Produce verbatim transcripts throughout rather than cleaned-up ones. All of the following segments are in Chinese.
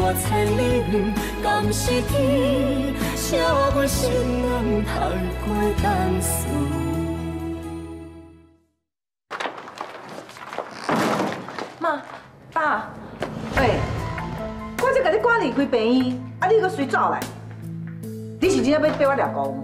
大千里远，敢是天，写我心愿太过单纯。 妈，爸， 喂，我才甲你赶离开病院，啊，你搁随走来？你是真正要逼我抓公？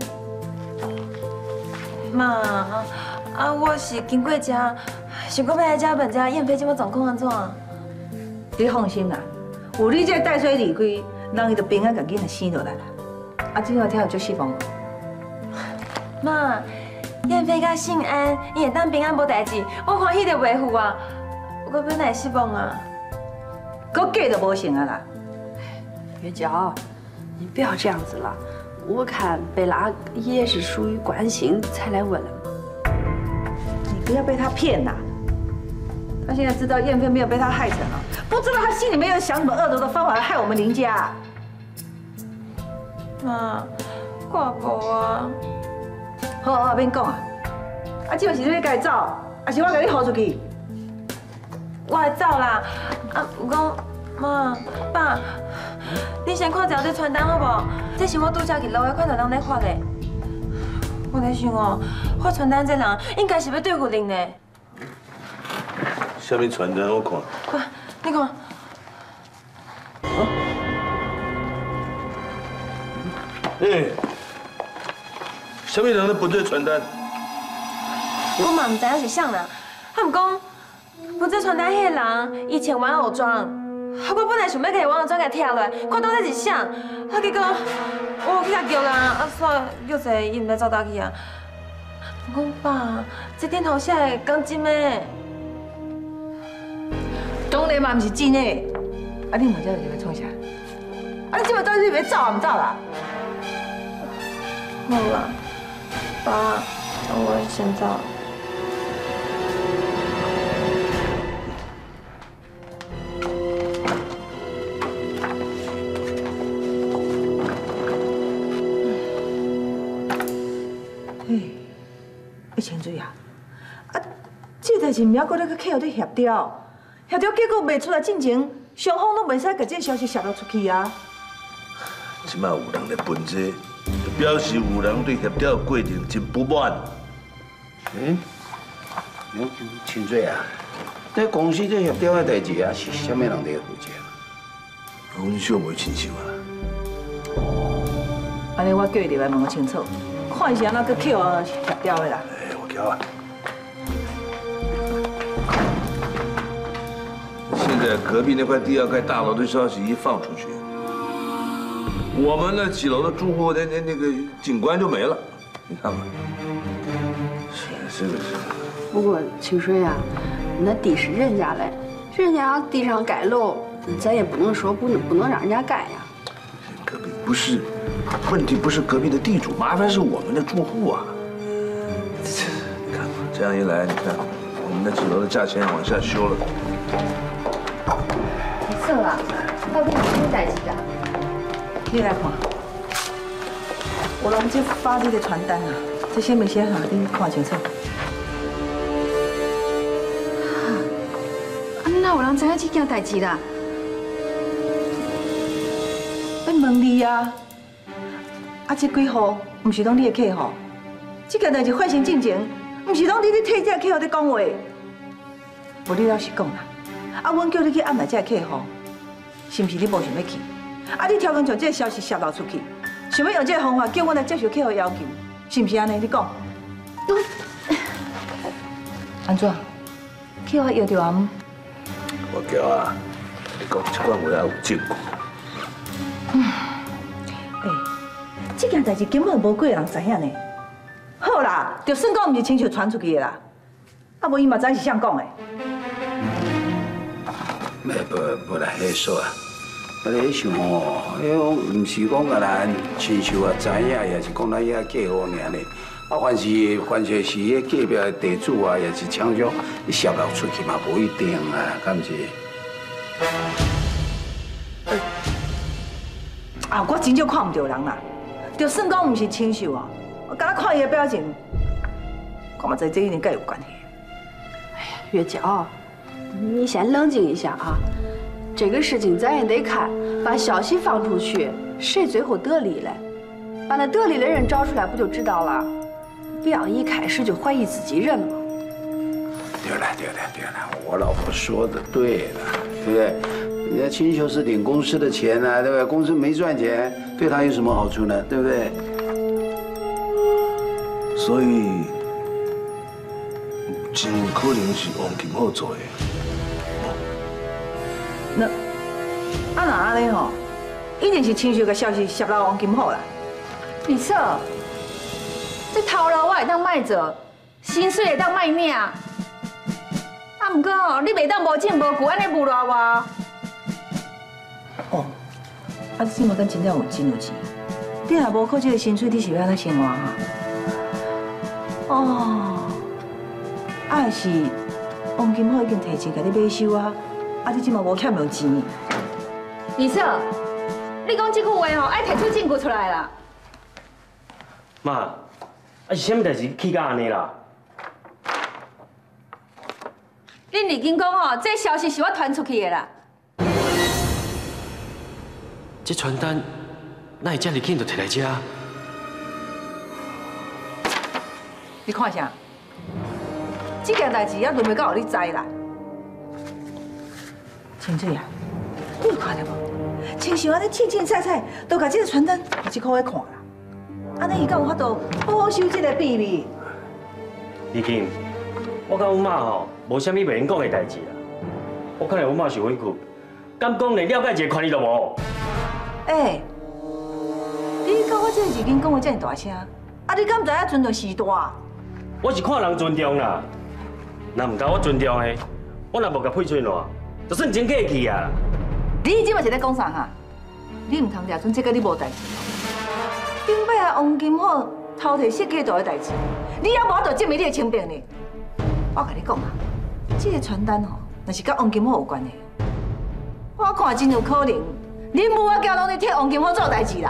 妈，啊，我是经过这，想讲要来这问下燕飞这摆状况安怎？ 你放心啦，有你这带水离开，人伊就平安甲囡仔生落来啦。啊，今仔听有足失望。 妈，燕飞甲信安，伊会当平安无代志，我欢喜就袂赴啊。我本来失望啊， 搁嫁都无成啊啦。 月娇，你不要这样子了。我看贝拉也是属于关心才来问了。 你不要被他骗啦。他现在知道燕飞没有被他害成了，不知道他心里面有想什么恶毒的方法来害我们林家。 妈，我无啊。 好好，免讲啊。啊，即摆是你要家走，还是我甲你放出去？ 我会走啦。啊，不过妈、爸，你先看一下这传单好不？这是我拄才去路的看到人咧发的。我在想哦，发传单这人应该是要对付恁的。 什么传单？我看。 快，你看。 哎，什么人咧分这传单？ 我嘛唔知影是啥人，他们讲分这传单迄个人以前玩偶装，啊，我本来想要给玩偶装给拆落来，看到这是啥，啊，结果我去甲叫啦，啊，煞叫者伊唔知走倒去啊。我讲爸，这顶头写的讲真的。 当然嘛，唔是真的。啊，你问这是要创啥？啊，你即摆到底是要走啊，唔走啦？ 好啦，爸，我先走。 嘿，一清水啊，啊，这代志唔还搁咧去客户咧协调。协调结果卖出来进前，双方拢袂使把这消息泄露出去啊！ 即马有人来分这，就表示有人对协调过程真不满。 嗯，杨清水啊，这公司这协调的代志啊，是啥物人在负责？ 阮小妹亲手啊。 哦，安尼我叫伊入来问个清楚，看是安怎搁客户协调的啦。 哎，我叫啊。现在隔壁那块第二块大楼的消息一放出去，我们那几楼的住户那那那个景观就没了，你看看。是这个是。 不过清水啊，那地是人家的，人家地上盖楼，咱也不能说不能不能让人家盖呀。 隔壁不是，问题不是隔壁的地主，麻烦是我们的住户啊。你看吧，这样一来，你看我们那几楼的价钱往下修了。 错啊，到底是什么代志啊？ 你来看，有人这发这个传单啊，这些物件哈，你看清楚。 啊，哪有人知影这件代志啦？ 要问你啊，啊，这几户唔是拢你的客户？这件代志发生进前，唔是拢你咧替这客户咧讲话？无你老实讲啦，啊，阮叫你去按来这客户。是不是你无想要去？啊，你挑工将这个消息泄露出去，想要用这个方法叫我来接受客户要求，是不是安尼？你讲？安怎？客户要求啊？ 我叫啊，你讲这款话要有证据。 嗯，哎，这件代志根本无几个人知影呢。好啦，就算讲唔是亲手传出去的啦，啊，无伊嘛知是谁讲的。 没不不来迄说啊，我咧想哦，迄唔是讲个咱亲属啊知影，也是讲咱遐客户尔咧。啊，凡是凡是是迄隔壁的地主啊，也是厂商，你泄露出去嘛，无一定啊，敢是？ 啊，我真少看唔到人啦，就算讲唔是亲属啊，我刚刚看伊的表情，我嘛知这一定跟有关系。 哎呀，月娇。你先冷静一下啊！ 这个事情咱也得看，把消息放出去，谁最后得利嘞？把那得利的人找出来，不就知道了？不要一开始就怀疑自己人嘛。 对了对了对了，我老婆说的对了，对不对？人家清秀是领公司的钱啊，对不对？公司没赚钱，对他有什么好处呢？对不对？ 所以，真有可能是王金浩做的。 那啊那安尼吼，一定是亲戚个消息泄露王金浩啦。 李嫂，这头路我会当卖做，薪水会当卖领。啊，毋过吼，你袂当无证无据安尼侮辱我。 哦，啊，你今麦敢真正有真有钱？你若无靠这个薪水，你是要安怎生活哈？哦，啊是王金浩已经提前甲你买收啊，啊你今麦无欠无钱。 李嫂，你讲这句话吼，爱提出证据出来啦。 妈，啊是啥物代志气到安尼啦？ 恁已经讲吼，这消息是我传出去的啦。 这传单哪会遮尔紧就摕来遮？ 你看啥？这件代志也轮袂到你知啦。清水啊，你有看到无？亲像安尼清清彩彩，都把这个传单互这个看啦。安尼伊敢有法度保守这个秘密？ 李金，我甲阮妈吼无啥物袂用讲的代志啦。我看来阮妈是委屈，敢讲连了解一个权利都无？ 哎，你甲我这日经讲话这么大声，啊，你敢知影尊重时代？ 我是看人尊重啦，若唔甲我尊重的，我若无甲配喙烂，就算真客气啊。 你即摆是咧讲啥哈？你唔通抓准这个你无代志。顶摆啊，王金浩偷摕设计图的代志，你也无法度证明你的清白呢。我甲你讲啊，这个传单吼，若是甲王金浩有关的，我看真有可能，恁母仔囝拢咧替王金浩做代志啦。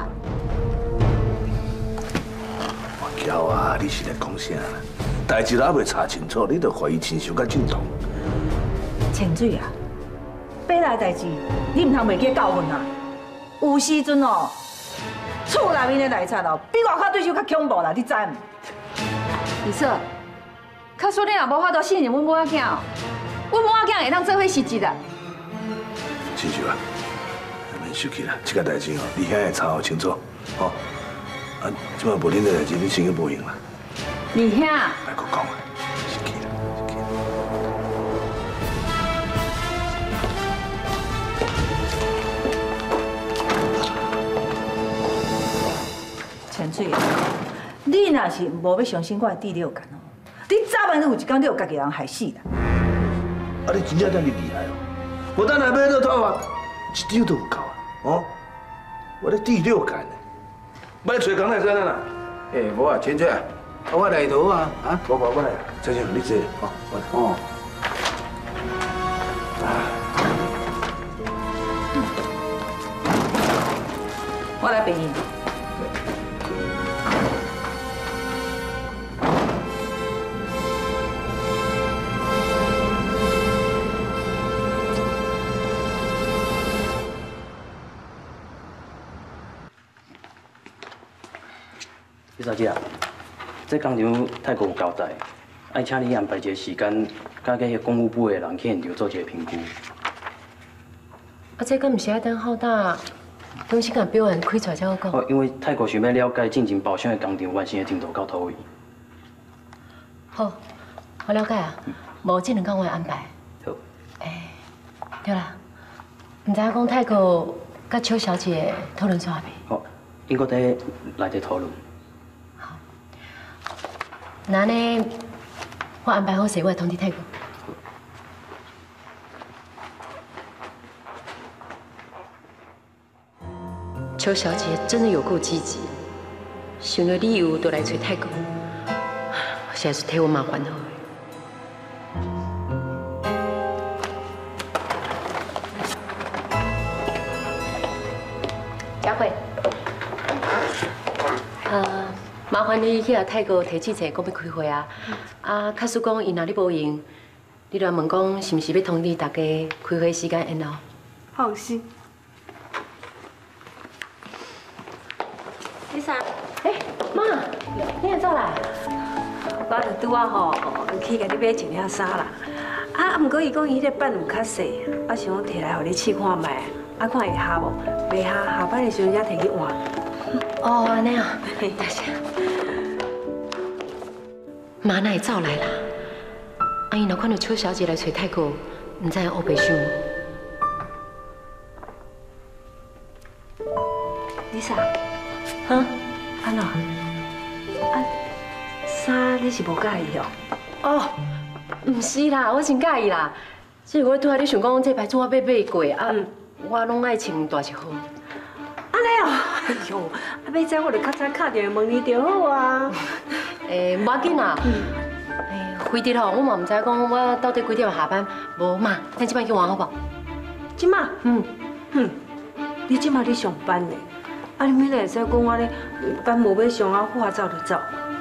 我娇啊，你是咧讲啥啦？代志还未查清楚，你就怀疑亲属甲正统。 清水啊，本来代志你唔通袂记教训啊。有时阵哦。厝内面的内贼哦，比外口对手较恐怖啦，你知唔？ 李嫂，卡说你若无法度信任阮母仔囝哦，阮母仔囝会当做伙失职啦。 亲像啊，免生气啦，这个代志哦，你兄会查好清楚，吼。啊，即摆无恁的代志，你先去报应啦。 二兄， 别搁讲啦，生气啦，生气啦。 清水啊，你若是无要相信我的第六感哦，你早晚有一天你有家己人害死啦。 啊，你真正这么厉害哦！我等下买这套啊，一张都有够啊！哦，我的第六感呢，买找工来在哪啦？ 哎，无啊，清水啊，我来头啊，啊， 无无我来，再见，你坐，好，我来。 哦。 我来陪你。 李小姐啊，这工厂太过有交代，爱请你安排一个时间，甲迄个公务部的人去现场做一个评估。 啊，这敢唔是爱等好大，等时间表演开出来才好讲。 哦，因为泰国想要了解进行包厢的工厂完成的进度到倒位。 好，我了解啊，无这两天我会安排。 好。 哎，对啦，唔知影讲泰国甲邱小姐讨论煞未？ 好，应该在内底讨论。 那呢，我安排好时，我会通知泰国。邱小姐真的有够积极，想到理由都来找泰国，实在是替我麻烦了。佳慧，呃。麻烦你去啊泰国提记者讲要开会啊，啊，假使讲伊若你无闲，你来问讲是毋是要通知大家开会时间然后？ 放心。李莎， 哎，妈，你也走啦？ 我就拄啊吼去甲你买一领衫啦。啊，毋过伊讲伊迄个版有较细，我想摕来互你试看卖，啊看会合无？袂合，下班的时阵才摕去换。 哦，安尼啊，多谢。妈哪会走来啦？阿姨若看到邱小姐来找泰国，唔知黑白想。 李莎，哈，安怎？啊，衫你是无介意哦？ 哦。唔是啦，我真介意啦。只是我拄仔你想讲这牌子我买买过啊，我拢爱穿大一号。 安尼哦，哎呦，啊，要知我就较早敲电话问你就好啊。 诶，无要紧啦。诶，辉弟吼，我嘛唔知讲我到底几点下班，无嘛，咱即摆去玩好不好？ 即马？嗯，哼，你即马咧上班呢？啊，你明仔会使讲我咧班无要上啊，话走就走。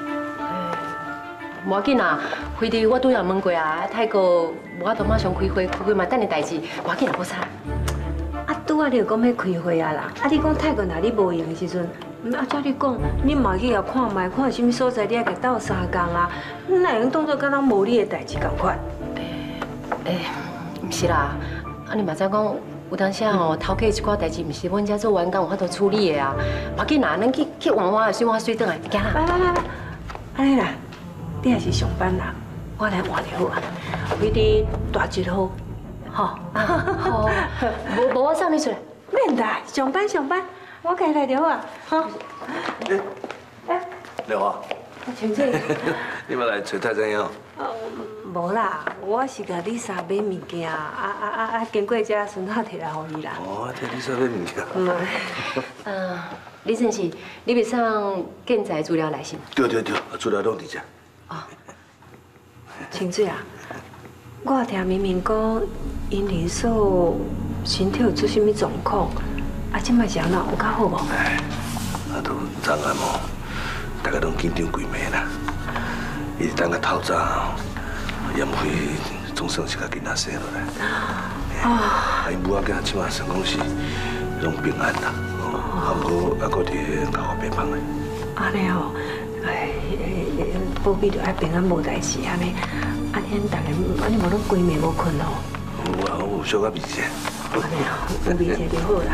无要紧啦，辉弟我拄也问过啊，泰国无法度马上开会，开会嘛等你代志，无要紧啦，无啥。 啊，拄啊，你就讲要开会啊啦，啊，你讲泰国哪里无用的时阵，啊，照你讲，你嘛去遐看卖，看什么所在，你也甲斗相共啊，你哪能当作敢若无你的代志共款？ 诶，毋是啦，啊，你嘛知讲，有当时吼，头家一寡代志，毋是阮遮做员工有法度处理的啊，无要紧啦，咱去去玩玩，水玩水转来，行啦。 来来来来，安尼啦。你也是上班人，我来换就好啊。你伫大一号，吼， 好，无无我送你出来。 免啦，上班上班，我家来就好啊。好。 哎，廖华， 晴晴， 你要来找泰山样？ 无啦，我是甲丽莎买物件，啊啊啊啊，经过这孙仔摕来互伊啦。 哦，摕丽莎买物件。 嗯。嗯，李先生，你袂送建材资料来是吗？ 对对对，资料拢伫遮。 哦，清水啊，我听明明讲因林嫂身体有出什么状况，啊，即摆是安怎有较好无？ 哎，啊都昨暗哦，大家拢紧张几暝啦。伊等个透早，炎辉总算是甲囡仔生落来。啊，因母仔囝即摆算讲是拢平安啦，啊，不过还阁伫甲我白帮的。 安尼哦。哎，保庇着爱平安无代志安尼，安尼大家安尼无拢规暝无困哦。 有啊，我有小可味者。 安尼哦，有味者就好啦。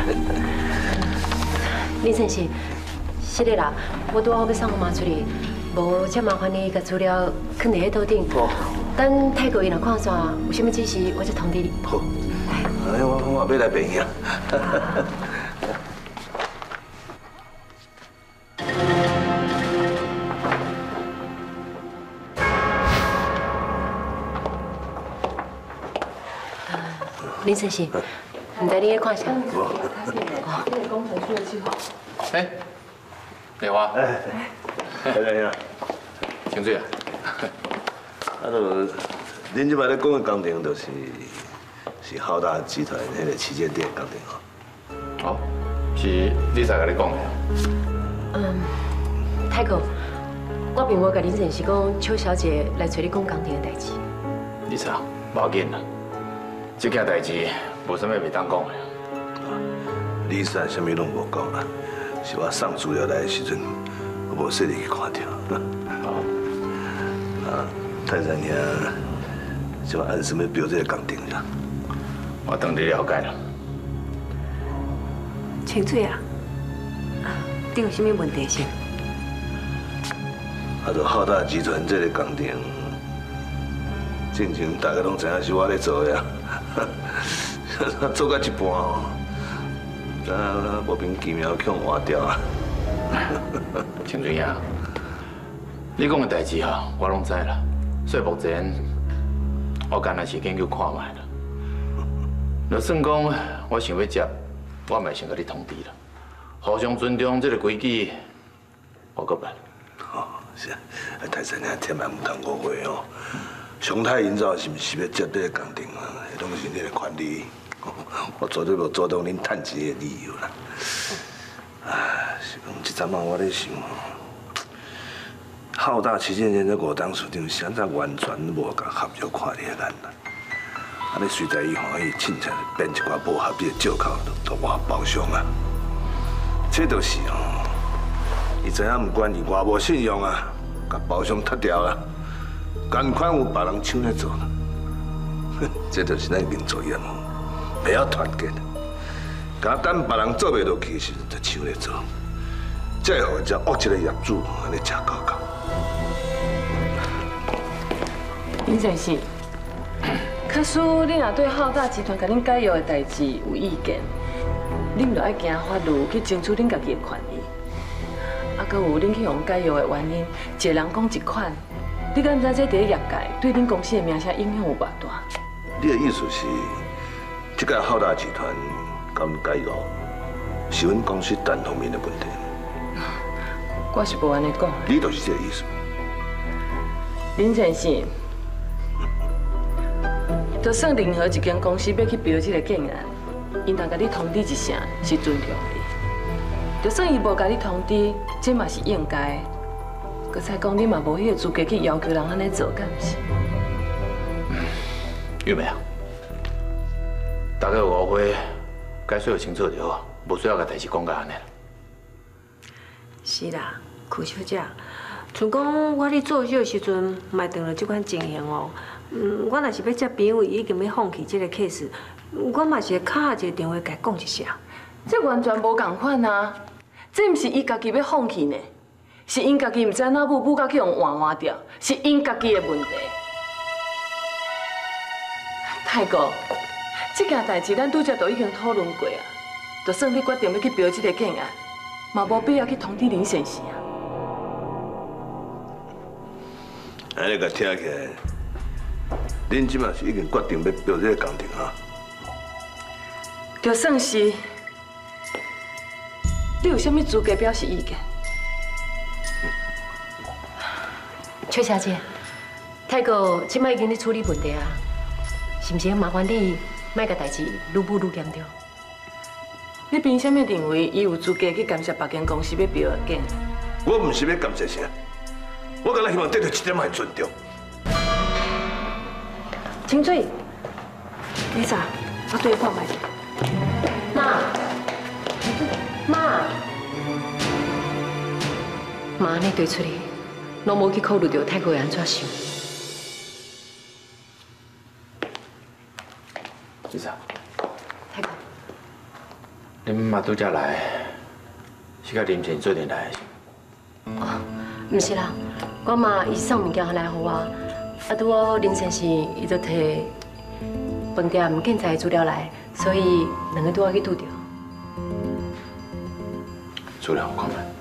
林先生，是的啦，我拄好要送我妈出去，无才麻烦你甲资料放伫迄桌顶。好。等泰国伊若看线，有啥物指示，我再通知你。 好。哎，我我要来病院。 林先生，唔知你咧看啥？ 哦，这个工程师的计划。哎，廖华。哎， 大家呀， 清水啊。 啊，就恁即摆咧讲的工程，就是是浩大集团迄个旗舰店工程哦。哦，是你才甲你讲的。 嗯，泰哥，我并无甲林先生讲邱小姐来找你讲工程的代志。 你知影，无要紧啦。这件代志无啥物袂当讲的。 李珊啥物拢无讲啦，是我送资料来的时阵，我无细入去看着。哦。啊，泰山兄，即摆按什么标这个工程啦？ 我等你了解啦。 清水啊，你有啥物问题是？ 啊，就浩大集团这个工程，进前大家拢知影是我咧做的啊。做到一半哦，啊，莫名其妙去换掉啊！ 清水啊，你讲的代志哈，我拢知啦。所以目前我干那是研究看卖啦。就算讲我想要接，我嘛先甲你通知啦。互相尊重这个规矩，我搁办。 哦，是啊，泰山兄千万唔通误会哦。祥泰营造是毋是要接这个工程啊？拢是你的权利，我绝对无阻挡恁趁钱的理由啦。唉，是讲这阵啊，我咧想，浩大旗舰店这五档处长，现在完全无甲合约看咧眼啦。 安尼随在伊欢喜，凊彩编一寡不合理的借口，都我包厢啊。这就是哦，伊知影不管伊偌无信用啊，甲包厢踢掉啦，赶快有别人抢来做啦。这就是咱民族业务，袂晓团结，敢等别人做袂落去时，就抢来做，才会互这恶质的业主安尼吃高高。 林先生。 假使你若对浩大集团甲恁解约的代志有意见，恁就爱行法律去争取恁家己的权益。啊，搁有恁去用解约的原因，一个人讲一款，你敢唔知这伫业界对恁公司的名声影响有偌大？ 你的意思是，这个浩大集团敢解约，是阮公司单方面的问题？ 我是无安尼讲。 你就是这个意思。 林先生。 就算任何一间公司要去标这个建案，因若甲你通知一声是尊重你。就算伊无甲你通知，这嘛是应该。搁再讲，你嘛无迄个资格去要求人安尼做，敢不是？ 玉梅啊，大家有误会，该说清楚就好，无需要甲代志讲甲安尼。 是啦，曲小姐，像讲我咧做小的时阵，嘛遇到这款情形哦。 嗯，我若是要接评委，已经要放弃这个 case， 我嘛是会敲下一个电话甲伊讲一声。这完全无共款啊！这毋是伊家己要放弃呢，是因家己毋知哪母母甲去用换换掉，是因家己的问题。太哥，这件代志咱拄则都已经讨论过啊，就算你决定要去标这个建案，嘛无必要去通知林先生啊。 安尼甲听起来。 恁即马是已经决定要标这个工程啊？ 就算是，你有啥物资格表示意见？ 邱小姐，泰哥即摆已经咧处理问题啊，是毋是麻烦你莫甲代志愈舞愈严重？ 你凭啥物认为伊有资格去干涉别间公司要标的建？ 我毋是要干涉啥，我敢若希望得到一点仔尊重。 清水，你啥？我对看卖。 妈，妈，妈安尼对出去，拢无去考虑到泰国会安怎想。 是啥？ 泰国， 恁妈拄则来，是甲林前做阵来的是？ 哦，毋是啦，我妈伊送物件来互我。 啊，拄好林先生伊就摕饭店建材资料来，所以两个拄好去拄着。 资料我看卖。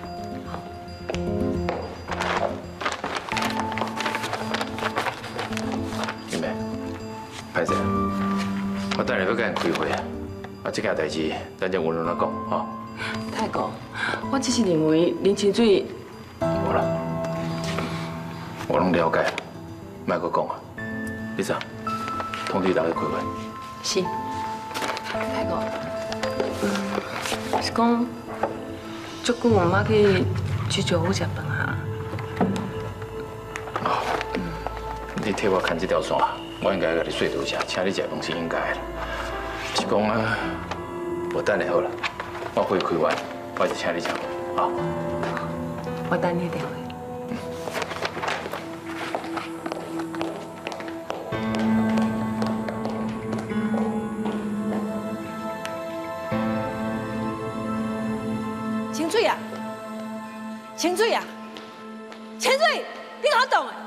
玉梅，歹势，我等下要甲因开会啊，啊，这件代志咱就稳稳来讲，吼。 太哥，我只是认为林清水。 无啦，我拢了解。 莫阁讲啊！你啥？通知大家开会。 是。 太哥，嗯，是讲，足久我妈去居酒屋食饭啊。 哦，你替我牵这条线，我应该甲你说多谢，请你食饭是应该的。是讲啊，无等下好了，我会开完，我就请你食饭，啊。 我等你电话。 清水啊，清水啊，清水，你好懂哎！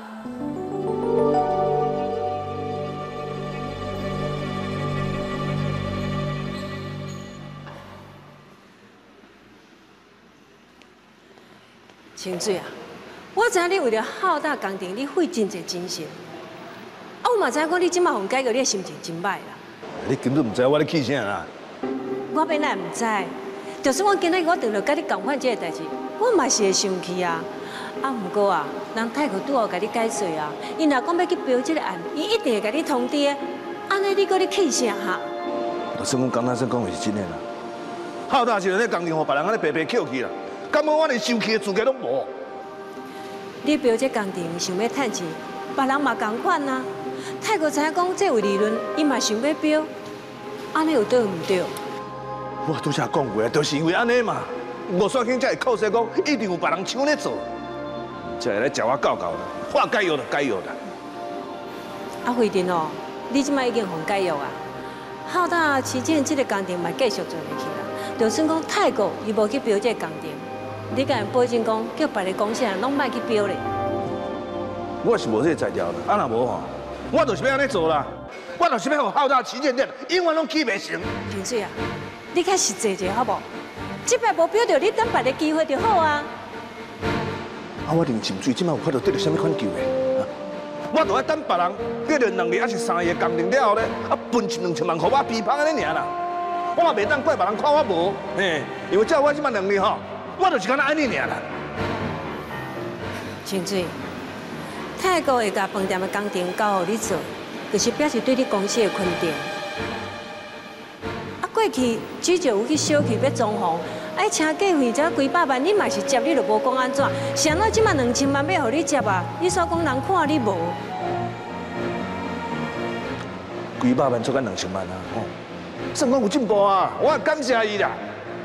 清水啊，我知影你为了浩大工程，你费真侪精神。啊，我嘛知影讲你即马红改个，你的心情真歹啦。 你根本唔知我咧气啥啦。 我本来唔知。 就算我今日我遇到甲你共款这个代志，我嘛是会生气啊。啊，不过啊，人泰国拄好甲你解说啊，伊若讲要去标这个案，伊一定会甲你通知的。安尼你搁咧气啥哈？ 就算我刚才说讲的是真的啦，浩大集团咧工程，互别人安尼白白捡去啦，根本我连生气的资格都无。 你标这工程想要趁钱，别人嘛共款啊。 泰国知影讲这位理论，伊嘛想要标，安尼有对唔对？ 我拄则讲过啊，就是因为安尼嘛，吴双卿才会靠说讲一定有别人抢咧做，才会来食我教教啦。话该有的该有的。 啊，慧珍哦，你即摆已经放解约啊，好大旗舰这个工程嘛继续做下去啦。就算讲泰国伊无去标这个工程，你敢保证讲叫别个公司人拢莫去标咧？ 我是无这个才调啦，啊若无吼，我就是要安尼做啦。我就是要让好大旗舰店永远拢起袂成。 平水啊，你较实际者好无？这摆无标着，你等别个机会就好啊。 啊，我林清水即摆有法度得到什么款救的？我都要等别人得到两个还是三个工程了后咧，啊分一两千万，互我批判安尼尔啦。我嘛袂当怪别人看我无，嘿，因为照我即摆能力吼，我就是敢若安尼尔啦。 清水，泰国会甲饭店的工程交予你做，就是表示对你公司的肯定。啊，过去只就有去小区要装潢，爱请计费才几百万，你嘛是接，你就无讲安怎？想到即摆两千万要互你接啊？你所讲人看你无？ 几百万做到两千万啊！吼，算讲有进步啊，我也感谢伊啦。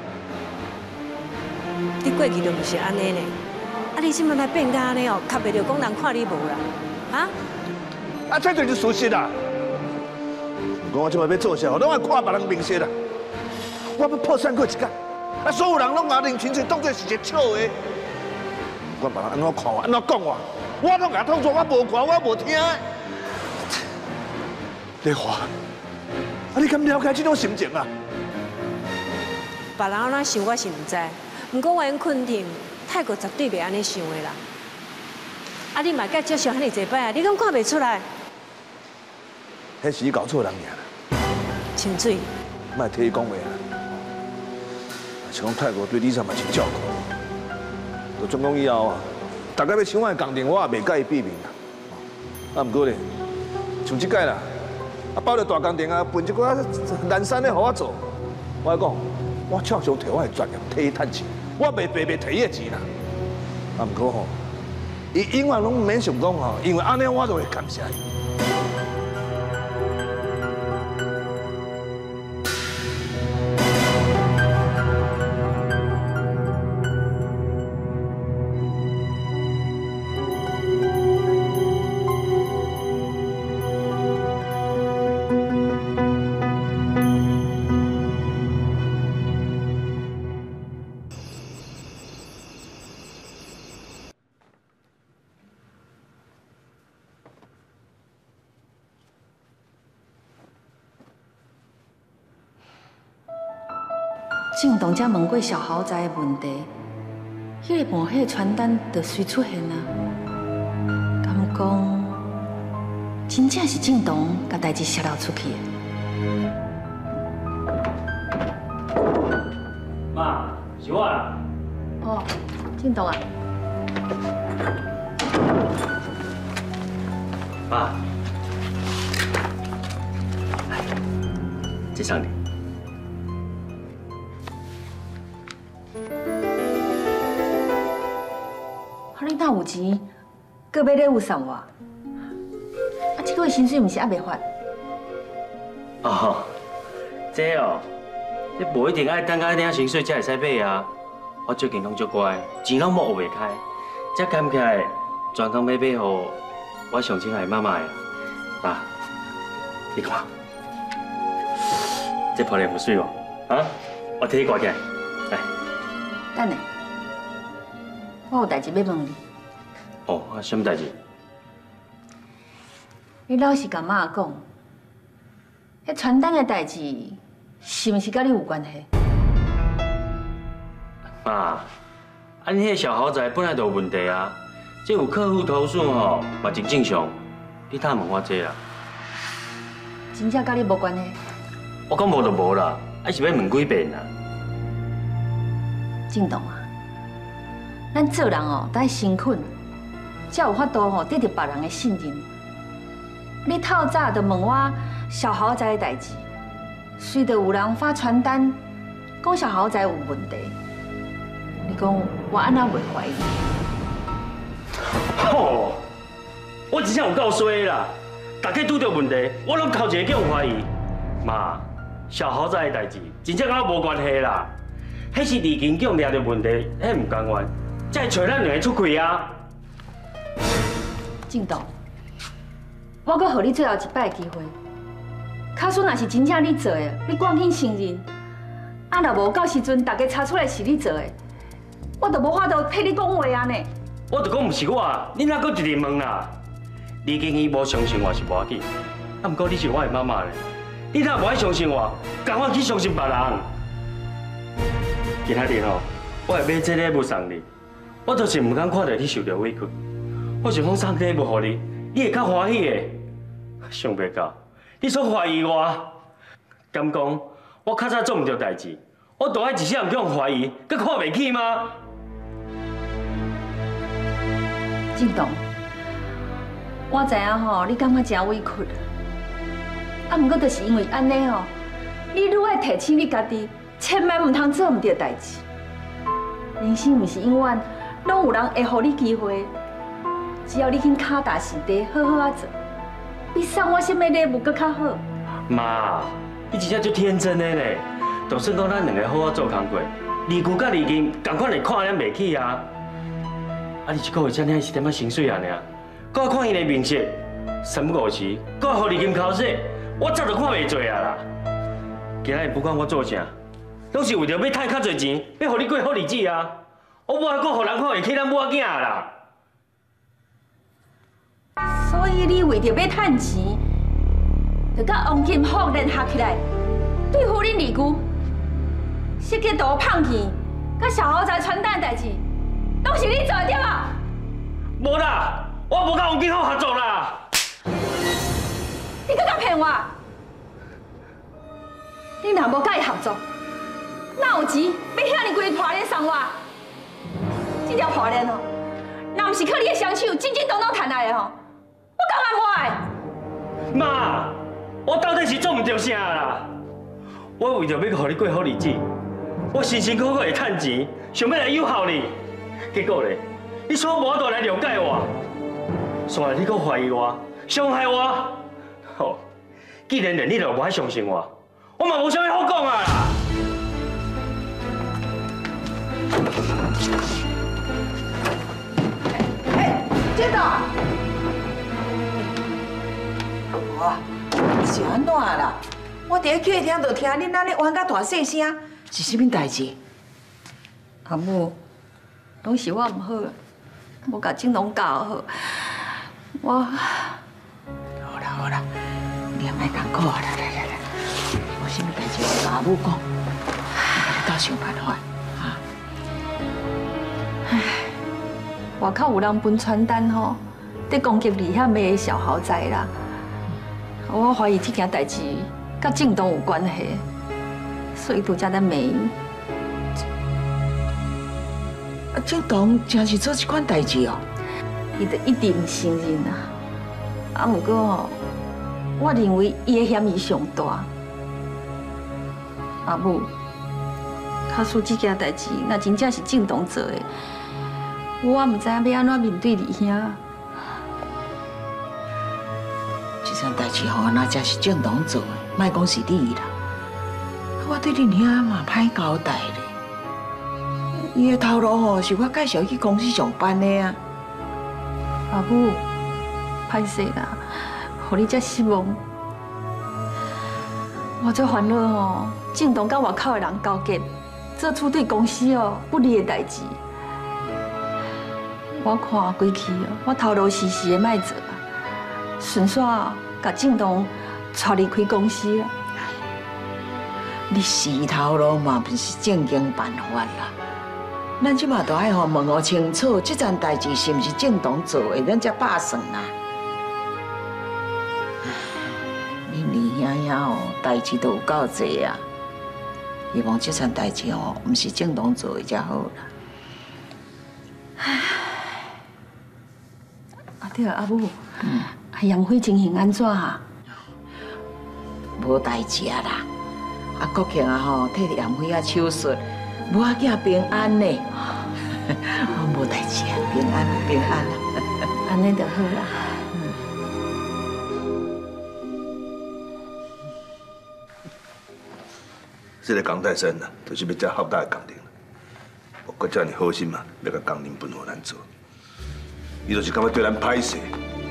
你过去就不是安尼呢，啊，你即摆来变甲安尼哦，较袂着讲人看你无啦，啊？ 啊，这就是事实啦。不过我即摆要做啥，拢爱看别人面色啦。我要破产过一天，啊，所有人拢把林清水当作是一个笑话。不管别人安怎看我，安怎讲我，我拢甲当作我无看，我无听。丽华，啊，你敢了解这种心情啊？ 别人安怎想我是唔知，不过我因肯定泰国绝对袂安尼想的啦。啊，你嘛甲接受遐尼济摆啊，你敢看袂出来？ 迄是你搞错人尔。 清水， 莫替伊讲话啊！是讲泰国对李三嘛真照顾，就转讲以后啊，大家要抢我的工程，我也袂介意避免啦。啊，毋过咧，像即届啦。啊，包了大工程啊，分一寡南山的，互我做。我讲，我照常摕我的专业替伊趁钱，我袂白白摕伊的钱啦。啊，毋过吼，伊永远拢免想讲吼，因为安尼我就会感谢伊。 郑东才问过小豪宅的问题，迄个墓迄个传单就随出现啊。敢讲，真正是郑东甲代志泄露出去的。 妈，是我啦。 哦，郑东啊。 妈，来，这上你。 啊，你哪有钱？搁买礼物送我？啊，这个月薪水毋是还袂发？ 哦，这哦，你无一定爱等到领薪水才会使买啊。我最近拢足乖，钱拢冇学袂开，才捡起来专工买买互我上亲爱的妈妈的。爸，你看，这泡脸有水无？啊，我替你挂起来，来。 等下。 我有代志要问你。 哦，啊，什么代志？ 你老实甲妈讲，迄传单的代志是毋是甲你有关系？ 妈，啊，你迄个小豪宅本来就有问题啊，这有客户投诉吼，嘛真正常。你探问我这啦。 真正甲你无关系？ 我讲无就无啦，还是要问几遍啦。 郑东啊。 咱做人哦，得诚恳，才有法度吼得到别人的信任。你透早就问我小豪宅的代志，随着有人发传单讲小豪宅有问题，你讲我安那袂怀疑？ 哦，我真正有够衰啦！ 大家拄到问题，我拢头一个叫人怀疑。妈，小豪宅的代志，真正跟我无关系啦。迄是李金强抓到问题，迄唔甘愿，才会找咱两个出气啊。 进东，我阁予你最后一摆机会。假使若是真正你做的，你赶紧承认。啊，若无到时阵大家查出来是你做的，我就无法度替你讲话啊呢。 我就讲唔是我，你哪阁一直问啦？李金义无相信我是无要紧，啊，不过你是我的妈妈咧，你若无爱相信我，赶快去相信别人。今仔日吼，我会买这礼物送你，我就是唔敢看到你受到委屈，我想讲送礼物给你，你会较欢喜的。想袂到，你所怀疑我，敢讲我较早做唔到代志，我大爱一世人叫人怀疑，佮看袂起吗？ 进东，我知影吼，你感觉真委屈，啊，不过就是因为安尼吼，你愈爱提醒你家己，千万唔通做唔对代志。人生唔是永远拢有人会予你机会，只要你肯脚踏实地，好好啊做，比送我什么礼物搁较好。 妈，你真正足天真的呢，就算讲咱两个好好做工课，离旧甲离金，同款会看咱袂起啊。啊！你一个月才领是点仔薪水啊？尔，搁看伊的面色，三不五时，搁互你金口水，我早就看袂做啊啦。今仔日不管我做啥，拢是为着要赚较侪钱，要互你过好日子啊！我无爱搁互人看会起咱母仔囝啦。 所以你为着要赚钱，就甲王金福联合起来，对付恁二姑，设计图胖去，甲小豪宅传单代志。都是你做的对吧？ 无啦，我无甲王金福合作啦。 你搁敢骗我？你若无甲伊合作，哪有钱要遐尼贵的破链送我？这条破链哦，若不是靠你的双手真真当当赚来的吼，我干嘛买？ 妈，我到底是做唔对啥啦？我为着要互你过好日子，我辛辛苦苦会赚钱，想要来友好你。结果咧，你所无法度来了解我，煞来你搁怀疑我，伤害我。好，既然连你都无爱相信我，我嘛无啥物好讲啊啦。 哎，这道，哇，是安怎啦？我伫咧客厅就听恁安尼玩甲大细声，是啥物代志？ 阿母。拢是我唔好，无甲静龙教好。我好啦好啦，你也莫艰苦啊！来来来来，有啥物代志我甲阿母讲，我甲你到想办法啊。 唉，外口有人分传单吼，伫攻击李遐买的小豪宅啦。我怀疑这件代志甲静东有关系，所以拄才在骂伊。 啊，静东真是做这款代志哦， 伊就一直唔承认啊。啊，不过吼，我认为伊的嫌疑上大。阿母，假使这件代志若真正是静东做的，我唔知影要安怎面对李兄。 这件代志吼，那真是静东做的，莫讲是你啦。我对恁兄嘛歹交代咧。伊的头路吼是我介绍去公司上班的啊。 阿母，歹势啦，互你遮失望。我最烦恼吼，静东甲外口的人交结，做出对公司哦不利的代志。我看规气哦，我头路实实的卖做啊，顺续甲静东带离开公司啊。 你死头路嘛不是正经办法啦。咱即马都爱互问个清楚，这件代志是毋是正当做的，咱才罢算啦。恁二兄兄哦，代志都有够济啊。希望这件代志哦，毋是正当做的才好啦。 唉，啊对啊，阿母，嗯，杨辉情形安怎啊？ 无代志啊啦，啊国庆啊吼，替杨辉啊手术。母仔囝平安呢，我无代志啊，平安平安啦， 安尼就好啦。 这个江泰山呐，就是要接浩大的工程。我搁叫你好心嘛，要甲工程分互咱做，伊就是感觉对咱歹势。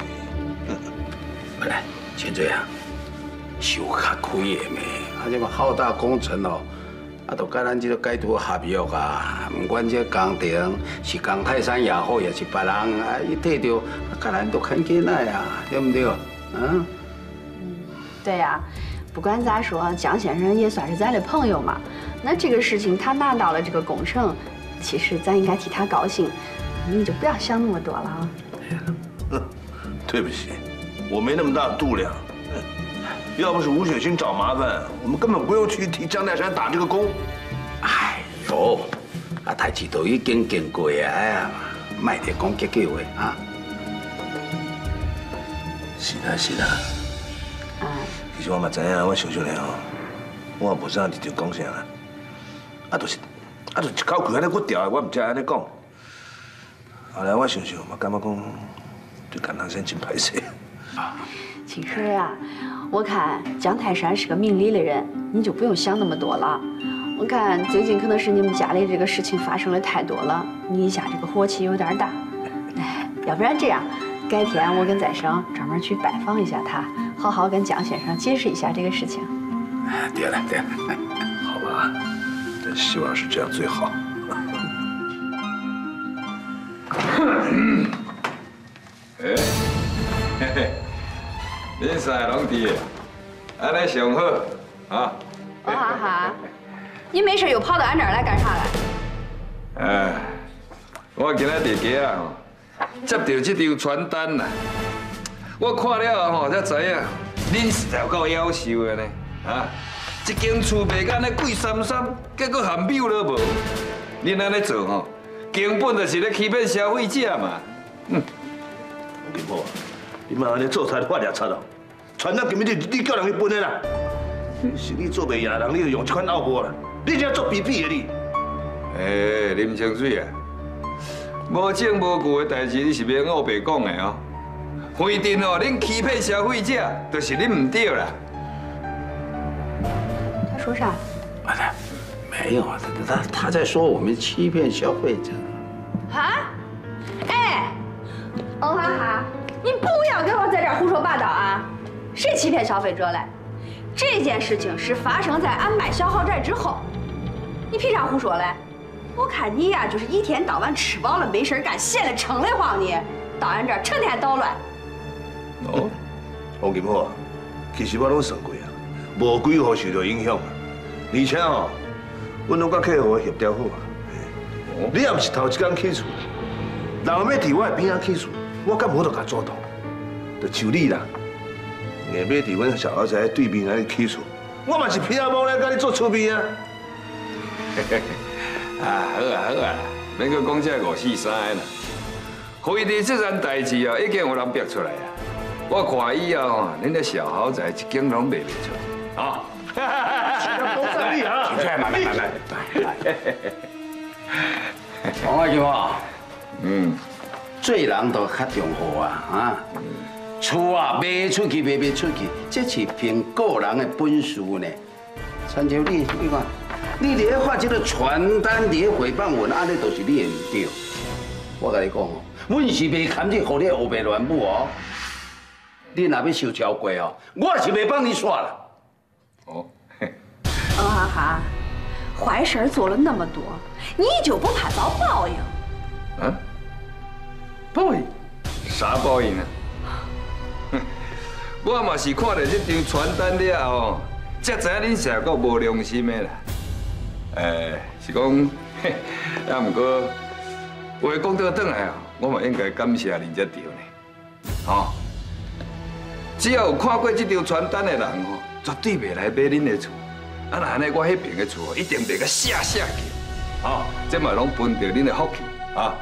不来，千岁啊，手较开的咩？啊，这个浩大工程哦，啊，都甲咱这个改图合约啊，不管这工程是江泰山也好，也是别人啊，伊摕到，甲咱都很紧来啊，对不对？嗯。 嗯，对呀。 不管咋说，江先生也算是咱的朋友嘛。那这个事情他拿到了这个工程，其实咱应该替他高兴。你就不要想那么多了啊。 对不起，我没那么大的度量。要不是吴雪清找麻烦，我们根本不用去替江泰山打这个工。 哎呦，啊，代志都已经经过啊，哎呀，卖得讲结果话啊。 是啦是啦。 啊。 其实我嘛知影，我想想咧吼，我也无啥直接讲啥啦，啊，就是，啊，就一口气安尼骨调的，我唔知安尼讲。后来我想想，我感觉讲对江泰山真歹势。 其实呀，我看江泰山是个明理的人，你就不用想那么多了。我看最近可能是你们家里这个事情发生的太多了，你一下这个火气有点大。哎，要不然这样，改天我跟再生专门去拜访一下他。 好好跟江先生解释一下这个事情。 对了对了， 好吧，真希望是这样最好。 哎，嘿嘿，恁三个拢伫，安尼上好啊。 哦哈哈，你没事又跑到俺这儿来干啥来？ 哎，我今仔伫街啊吼，接到这张传单啦。 我看了吼，才知影恁是有够夭寿的呢！啊，一间厝卖甲安尼贵三三，结果含谬了无？恁安尼做吼，根本就是咧欺骗消费者嘛！嗯， 吴金宝，你莫安尼做菜发热菜咯，传单根本就你叫人去分的啦。是你做袂赢人，你就用这款拗步啦。你这做屁屁的你！ 哎，林清水啊，无证无据的代志，你是免黑白讲的哦。 规定哦，恁欺骗消费者，就是恁唔对啦。 他说啥？ 啊，没有啊，他他他在说我们欺骗消费者。 啊？哎，欧哈哈，你不要跟我在这儿胡说八道啊！谁欺骗消费者嘞？这件事情是发生在俺卖小豪宅之后，你凭啥胡说嘞？我看你呀，就是一天到晚吃饱了没事干，闲得撑得慌你，到俺这儿成天捣乱。 哦，王金宝啊，其实我拢算过啊，无几户受到影响啊。而且哦，阮拢甲客户协调好啊。你也不是头一天起厝，人要伫我的边仔起厝，我敢无得甲主动？就像你啦，硬要伫阮小豪宅对面安尼起厝，我嘛是皮阿毛来甲你做厝边啊。 啊，好啊好啊，免阁讲这五四三的啦。非地这件代志啊，已经有人逼出来啊。 我看以后吼，恁的小豪宅一间拢卖袂出，啊！ 都算你啊！ 慢慢慢慢慢。王阿舅啊，嗯，做人都较重要啊啊！厝啊卖出去卖不出去，这是凭个人的本事呢。参照你，你看，你咧发这个传单，咧诽谤文，安尼都是你的唔对。我甲你讲哦，阮是袂堪这互你黑白乱舞哦。 你若要受超过哦，我是袂帮你煞啦。 哦， 欧哈哈，坏事做了那么多，你就不怕遭报应？ 啊？报应？啥报应啊？哼，我嘛是看到这张传单了后，才知影恁是个无良心的啦。诶，是讲，啊，不过话讲倒转来哦，我嘛应该感谢恁才对呢，吼。 只要有看过这张传单的人哦，绝对袂来买恁的厝。啊，那安尼我迄边的厝一定袂个下下去。哦，这嘛拢分着恁的福气啊！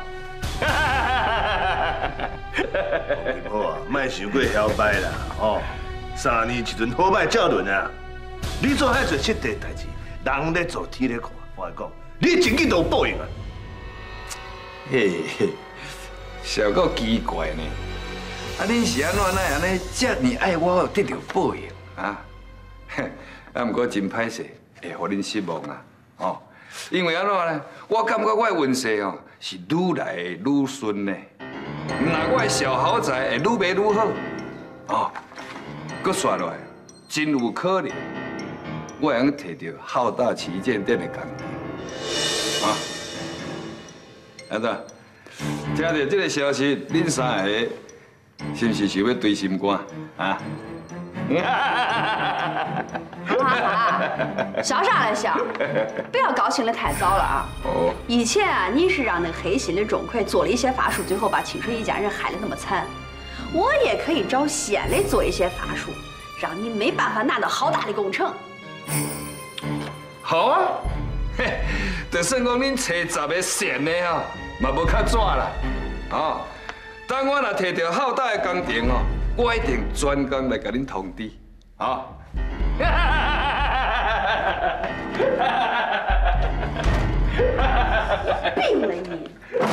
好啊，莫想过嚣摆啦，哦，三年一轮好歹照轮啊！你做遐侪实地代志，人咧做天咧看，我来讲，你真紧都有报应啊！ 嘿嘿，小够奇怪呢。 啊！恁是安怎奈安尼，遮尔爱我，得到报应啊？啊，不过真歹势， 会互恁失望啊！哦，因为安怎呢？我感觉我的运势哦是愈来愈顺呢。那我的小豪宅会愈卖愈好，哦，搁刷落来，真有可能我会用摕到浩大旗舰店的工程。啊，安怎？听到这个消息，恁三个是不是想要堆心肝啊？ 哈哈，笑啥来笑？不要高兴得太早了啊！ 哦， 以前啊，你是让那个黑心的钟馗做了一些法术，最后把清水一家人害得那么惨。我也可以找仙来做一些法术，让你没办法拿到好大的工程。 好啊，嘿，就算讲恁找十个仙的吼，嘛无较怎啦，哦，等我若摕到浩大的工程哦，我一定专工来甲恁通知，啊。 病了你！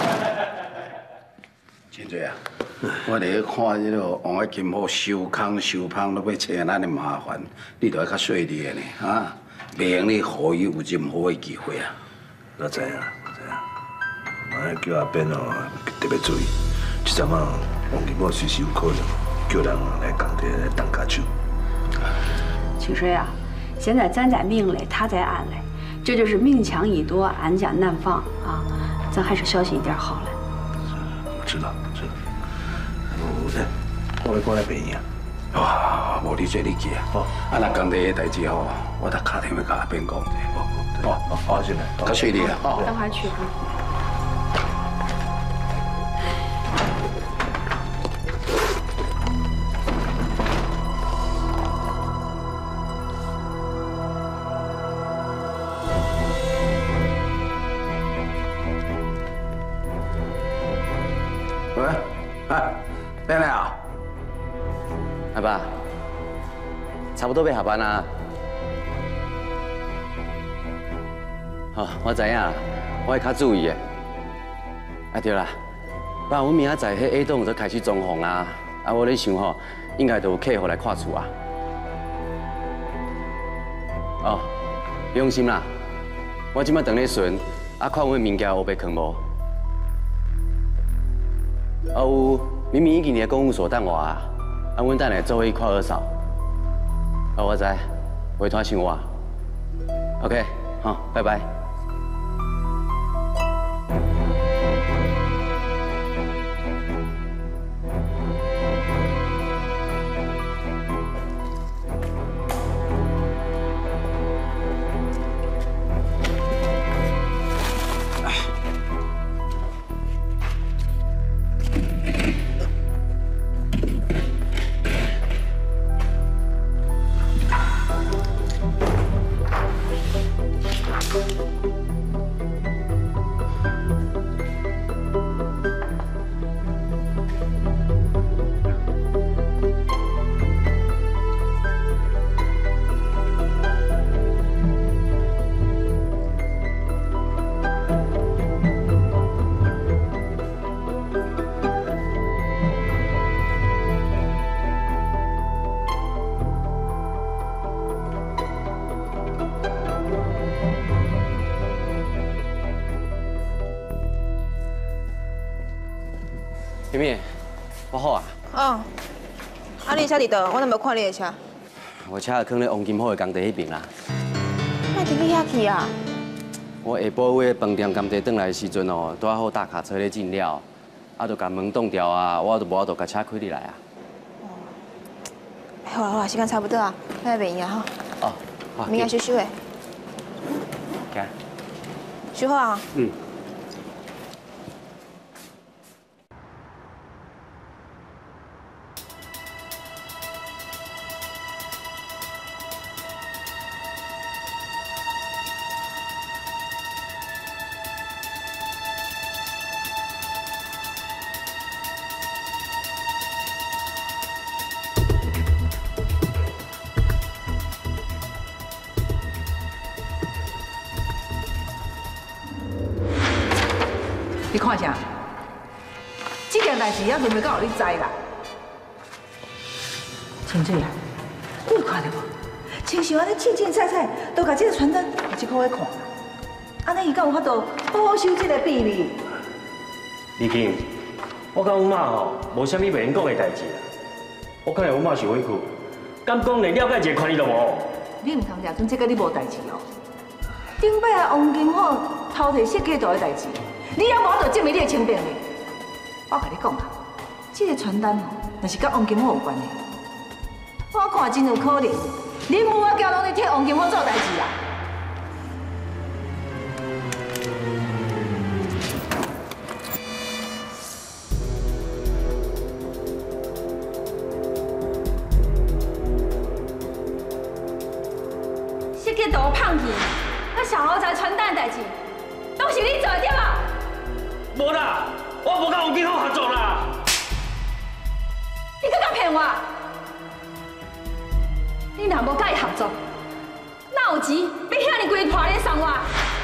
清水啊，我咧看这个王爱金好收空收芳，都要找咱的麻烦，你都要较细腻的呢，啊，袂用你互伊有任何的机会啊。 我知影，我知影，我叫阿扁哦特别注意，这阵啊，王金宝随时有可能叫人来工地来动家手。 清水啊，现在咱在明嘞，他在暗嘞，这就是明枪易躲，暗箭难防啊！咱还是小心一点好了。 我知道，知道。我来，我来过来陪你啊。 哇，无你这你去啊！哦，啊那工地的代志吼，我打打电话甲阿扁讲者。哦，哦，好，进来，较细腻啊！哦， 等会儿去。 喂，哎，来了啊！ 阿爸，差不多要下班啦。好，我知影啦，我会较注意的。啊对啦，爸，阮明仔载迄 A 栋就开始装潢啊，啊我咧想吼，应该就有客户来看厝啊。哦，不用心啦，我即摆等咧巡，啊看阮物件有被藏无。啊有，明明已经伫公务所等我啊，啊阮等下做伙去看二嫂。啊我知，回头想我。OK， 好，拜拜。妹妹，我好啊。 哦，啊，你车伫倒？我都无看你的车。 我车放咧王金宝的工地迄边啦。 莫伫你遐去啊？ 我下晡尾饭店工地转来的时阵哦，拄好大卡车咧进料，啊，就甲门挡掉啊，我就无法度甲车开入来啊。 好啦好啦，时间差不多啊，咱来袂赢哈。 哦，好。 明仔收收的。 行。 收好啊。 嗯。 你看啥？这件代志也都袂到你知啦。清水啊，你有看到无？ 亲像安尼清清菜菜，都甲这个传单一块块看，安尼伊敢有法度保守这个秘密？ 李金，我甲阮妈吼无啥物袂用讲的代志啦。我看来阮妈是委屈，敢讲连了解一个权利都无。 你唔通抓准这个你无代志哦。顶摆啊，王金凤偷摕设计图的代志，你也无法度证明你的清白呢。我甲你讲啊，这个传单吼，若是甲王金凤有关的，我看真有可能，你母啊叫拢咧替王金凤做代志啊。 设计图放去，那小豪宅传单代志，都是你做的对吧？ 无啦，我无甲王金凤合作啦。 你搁敢骗我？你若无甲伊合作，哪有钱要遐尼贵破咧送我？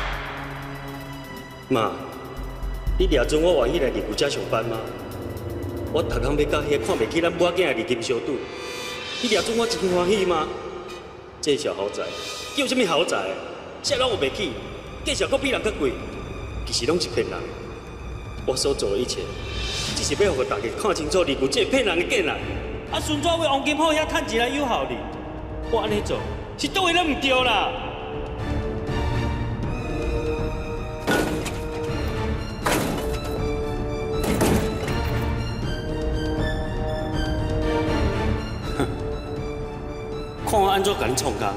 妈，你抓准我愿意来日久遮上班吗？我逐工要甲迄看袂起咱母仔囝的日金相赌，你抓准我真欢喜吗？这小豪宅叫什么豪宅？啥拢有袂起，介绍阁比人较贵，其实拢是骗人。我所做的一切，只是要互大家看清楚日久这骗人的囝仔。啊，顺怎为王金凤遐趁钱来诱惑你？我安尼做是倒位咱唔对啦。 看我安怎甲你创工！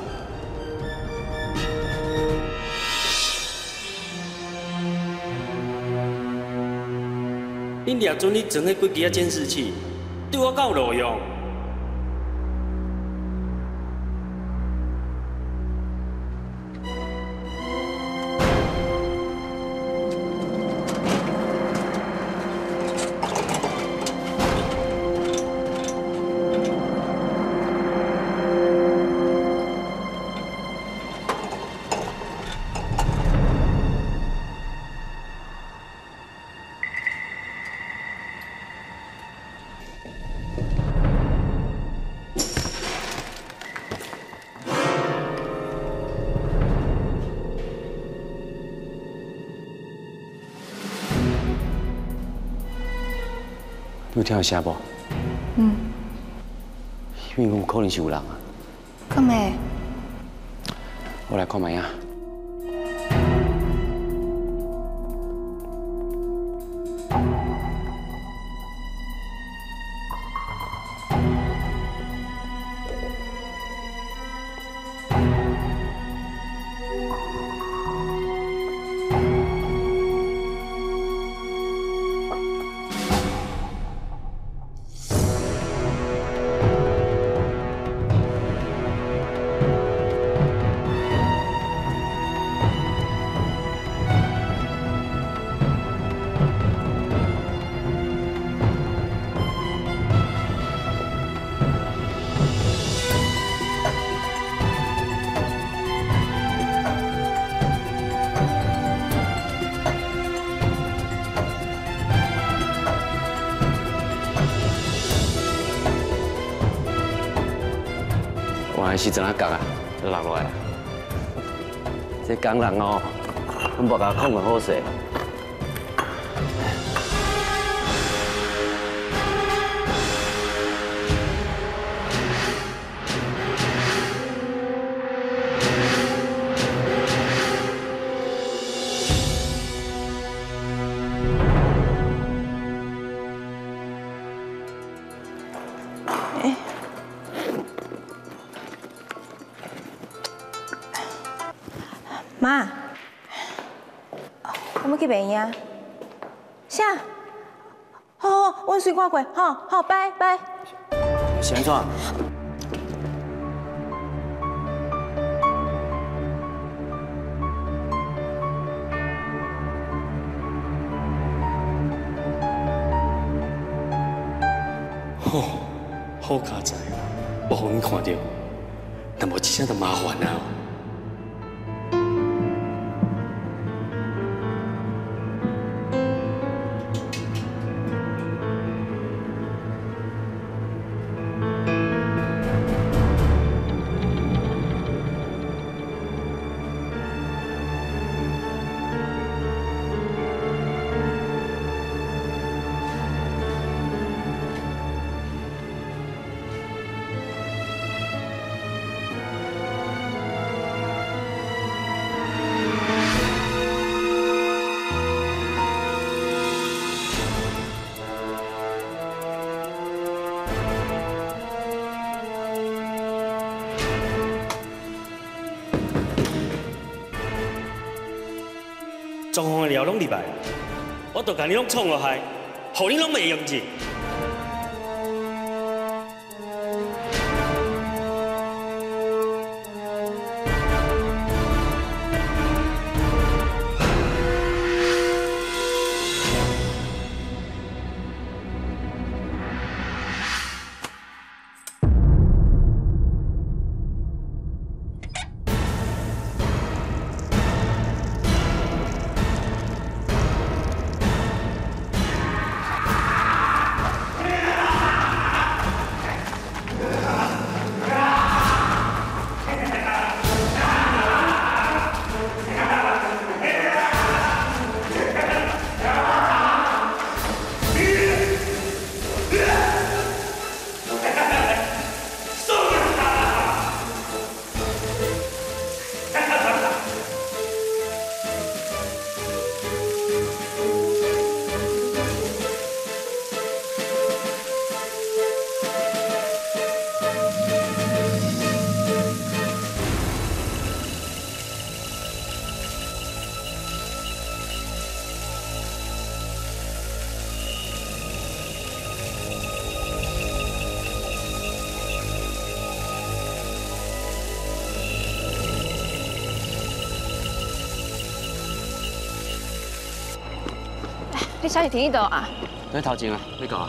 恁抓准你装迄几支啊监视器，对我够有路用？你有听到声无？ 嗯， 因为有可能是有人啊。 敢会？ 我来看卖啊。原来是怎啊讲啊，就落落来啊！这工人哦，阮无甲控个好势。 妈，我要去病院。啥？好好，阮随看过，好好，拜拜。 是安怎？吼，好佳哉，无互阮看到，但无一声就麻烦啊。 状况的料拢入来，我都甲你拢创落海，互你拢袂用劲。 你车是停喺度啊？ 在头前啊，你讲啊。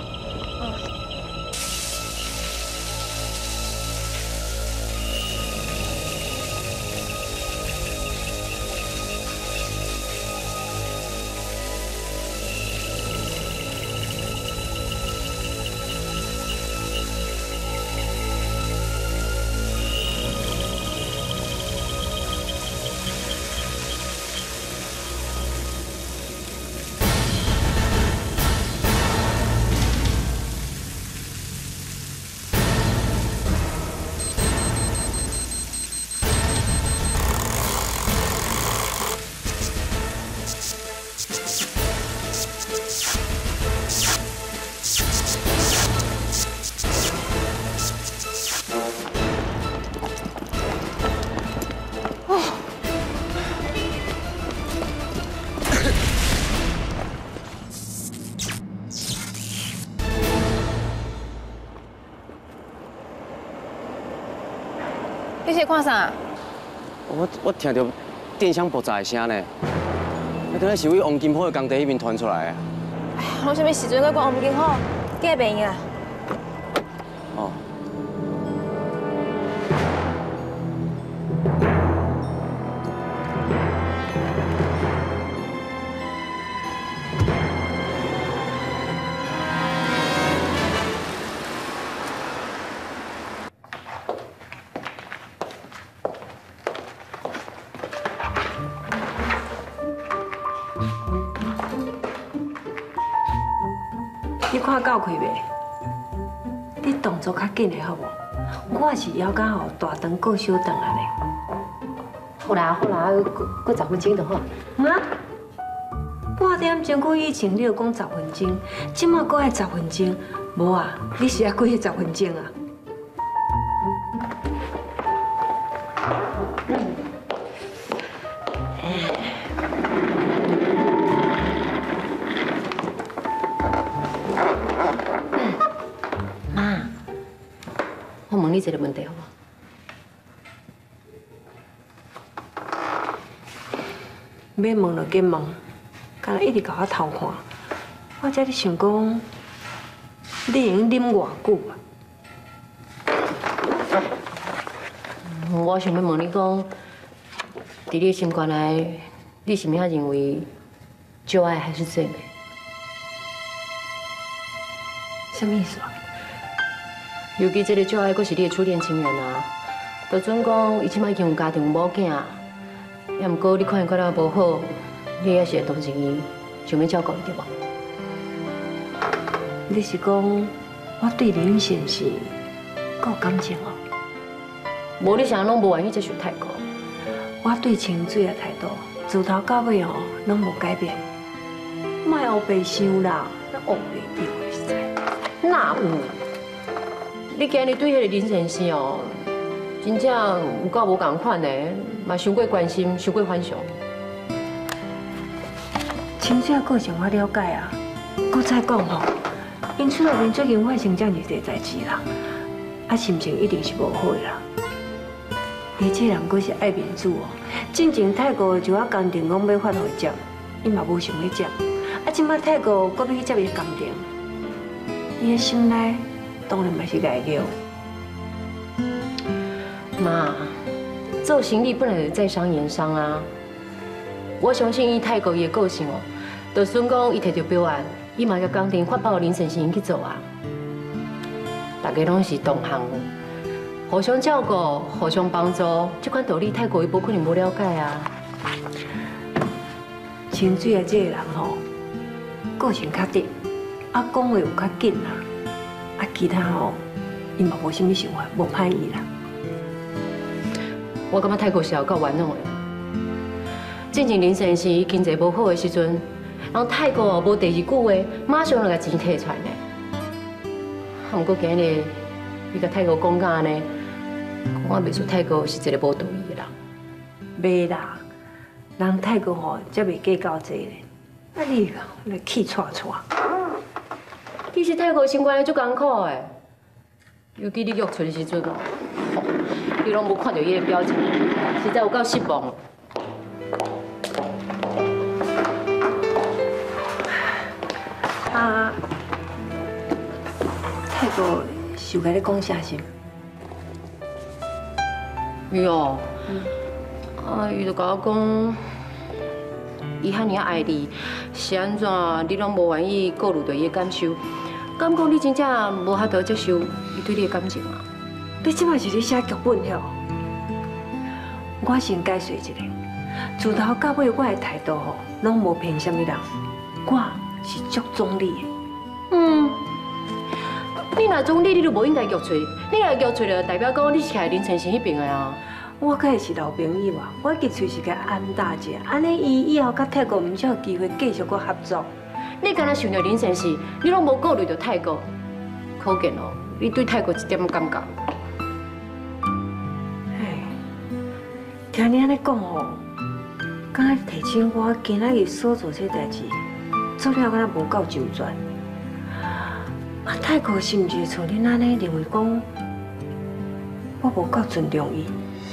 你是看啥？ 我我听到电箱爆炸的声呢，那等下是位王金虎的工地那边传出来的。 哎呀，我什么时阵去关王金虎？隔壁啊。 哦。 你看够开未？你动作较紧的好无？我也是要讲吼大肠过小肠安尼。 好啦好啦，过十分钟就好。 啊？半点钟过以前你就讲十分钟，即马过爱十分钟，无啊？你是要过迄十分钟啊？ 我问你一个问题好无？ 要问就紧问，敢若一直甲我偷看，我才咧想讲，你用啉偌久啊？ 我想要问你讲，伫你心肝内，你是毋是遐认为旧爱还是最美？ 什么意思啊？ 尤其这个旧爱，阁是你的初恋情人啊！就准讲，伊即摆已经有家庭有某囝，也毋过你看伊过了无好，你也是会同情伊，想要照顾伊对无？ 你是讲我对林先是够感情哦？ 无你啥拢无愿意接受太高。 我对清水的态度，自头到尾哦，拢无改变。莫后白想啦，那后袂着的实在。 哪有？你今日对迄个林先生哦，真正有够无共款的，嘛伤过关心，伤过反常。 亲水个性我了解啊。搁再讲吼，因厝内面最近发生这么多代志啦，啊心情一定是无好啦。而且人阁是爱面子哦，进前泰国就我工程讲要发互接，伊嘛无想要接，啊即摆泰国阁要去接伊工程，伊的心内当然嘛是内疚。 妈，做生意本来就在商言商啊。我相信伊泰国伊的个性哦，就算讲伊摕到标案，伊嘛甲工程发包林先生去做啊。大家拢是同行，互相照顾、互相帮助，这款道理泰国伊无可能无了解啊。 清水啊，这个人吼，个性较直，啊讲话有较紧啦，啊其他吼，伊嘛无啥物想法，无歹意啦。 我感觉泰国是有够玩弄的。之前林先生经济无好的时阵，人泰国无第二句话，马上就甲钱摕出来呢。啊，毋过今日伊甲泰国讲甲安尼，我袂出泰国是一个无道理的人。 袂啦，人泰国吼才袂计较这咧，啊你来气喘喘。 其实泰国生活足艰苦的，尤其你约出的时阵哦，你拢无看到伊的表情，实在有够失望。 啊，泰国是有甲你讲啥事？ 伊哦，啊，伊就甲我讲，伊遐尔爱你，是安怎你拢无愿意顾虑到伊的感受？敢讲你真正无法度接受伊对你的感情啊？ 你即摆是咧写剧本哟？我先解释一下，自头到尾我的态度吼，拢无骗啥物人，我是足中立的。 嗯，你若中立，你就无应该约出，你若约出了，代表讲你是徛林先生迄边的啊。 我甲伊是老朋友啊，我结喙是甲安大姐，安尼伊以后甲泰国毋才有机会继续搁合作。 你敢若想到林先生，你拢无顾虑到泰国，可见哦，你对泰国一点感觉。 嘿，听你安尼讲吼，敢若提醒我今仔日所做这代志，做了敢若无够周全。啊，泰国是毋是像恁安尼认为讲，我无够尊重伊？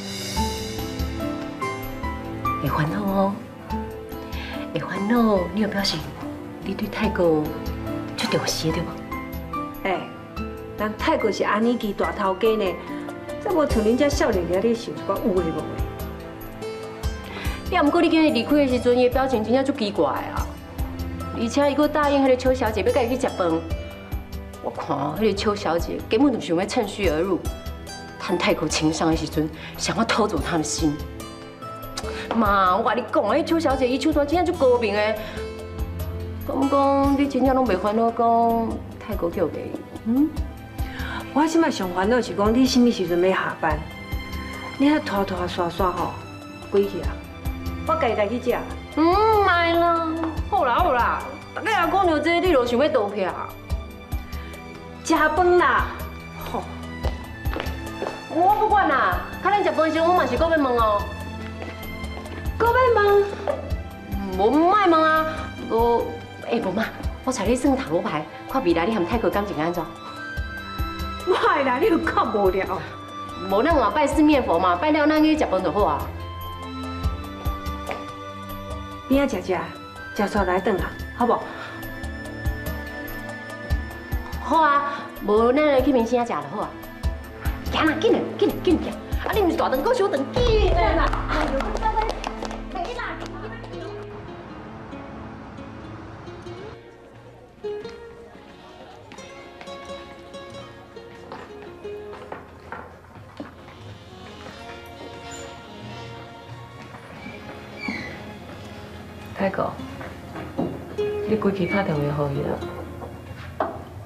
会烦恼哦，会烦恼，你有表示你对泰国足重视对无？ 哎，人泰国是安尼基大头家呢，怎无像恁遮少年仔咧想一寡有诶无诶？ 呀，毋过你今日离开的时阵，伊的表情真正足奇怪啊！而且伊阁答应迄个邱小姐要甲伊去食饭，我看迄个邱小姐根本就想要趁虚而入，趁泰国情伤的时阵，想要偷走他的心。妈，我甲你讲，迄邱小姐伊手段真正足高明的。敢讲你真正拢袂烦恼讲泰国叫袂？ 嗯，我即摆上烦恼是讲你什么时阵要下班？你遐拖拖刷刷吼，归去啊！我家己来去食。 嗯，卖啦，好啦好啦，大家也讲到这，你就想要倒去啊？ 食饭啦！ 吼，我不管啦，看咱食饭时，我嘛是搁要问哦。搁要问？无卖问啊，无。哎，无嘛，我带你算塔罗牌，看未来你和泰国感情安怎？ 歹啦，你有够无聊。 无咱话拜四面佛嘛，拜了咱去食饭就好啊。 边仔食食，食出来转啊，好不？ 好啊，无咱来去明星仔食就好啊。行啦，紧嘞，紧嘞，紧行。啊，你毋是大肠，搁小肠，紧啦！哎呦，你快快，没啦！泰国，你规气打电话给伊啦。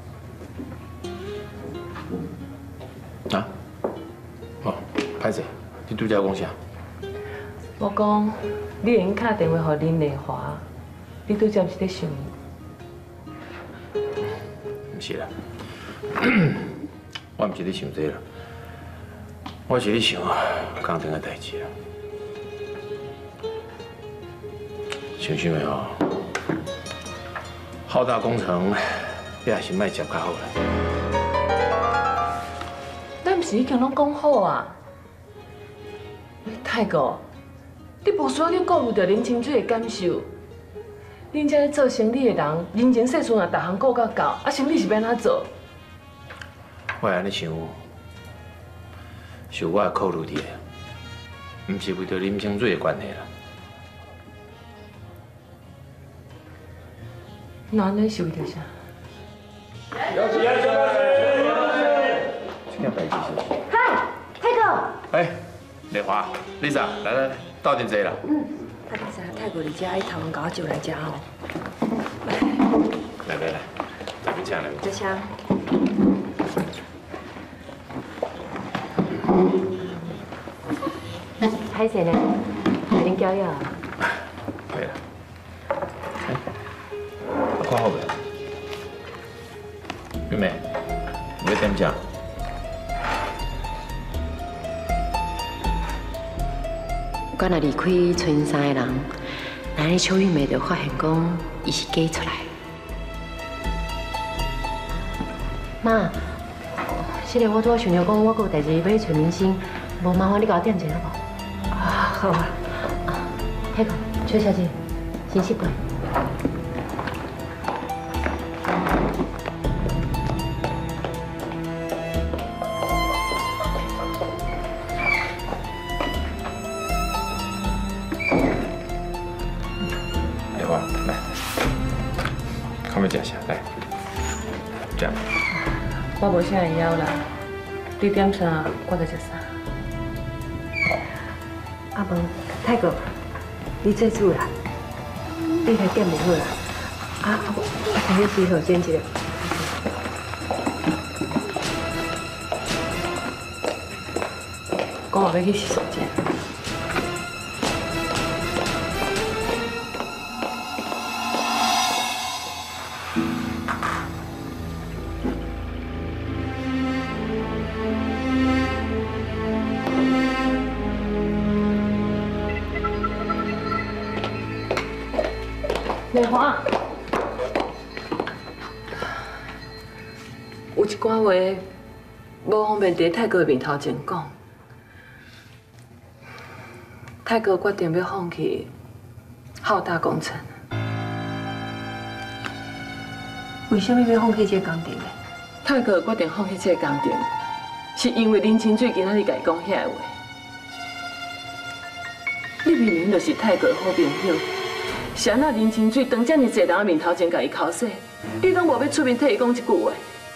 啊？哦，歹势，你拄则讲啥？ 我讲，你会用打电话给林丽华，你拄则毋是在想？ 毋是啦，我毋是咧想这啦，我是咧想工程的代志啦。想想的吼， 浩大工程，你还是卖接较好啦。 咱毋是已经拢讲好啊？太哥，你无需要去顾虑到林清水的感受。恁这咧做生意的人，人情世事若逐项顾到够，啊，生意是要安怎做？ 我安尼想，是我的考虑伫，毋是为着林清水的关系啦。 那安尼是为着啥？ 有请安小姐。这件代志是？ 嗨，泰哥。 哎，丽华、Lisa， 来来来，到阵坐啦。 嗯。啊，你知影泰国伫遮，伊头前甲我招来食吼。 来来来，这边请来。 多谢。歹势呢，给恁交药。 可以了。哎，看好未？玉梅，你要点食？ 我若离开春山的人，那日邱玉梅就发现讲，伊是假出来。妈，是个我拄仔想着讲，我还有代志要去找明星，无麻烦你甲我点一下好无？啊，好啊。啊，迄个邱小姐，先习惯。 食下来，这样。 我无啥会晓啦，你点啥我就食啥。 阿问泰哥，你做主啦，你来点就好啦。啊，我我先去洗手间一下。 我嘛要去洗手间。美华，有一寡话无方便伫泰哥面头前讲。泰哥决定要放弃浩大工程。 为什么要放弃这个工程呢？ 泰哥决定放弃这个工程，是因为林清水今仔日甲伊讲遐个话。你明明就是泰哥好朋友。是安那林清水当遮尔济人面头前甲伊口说，你拢无要出面替伊讲一句话。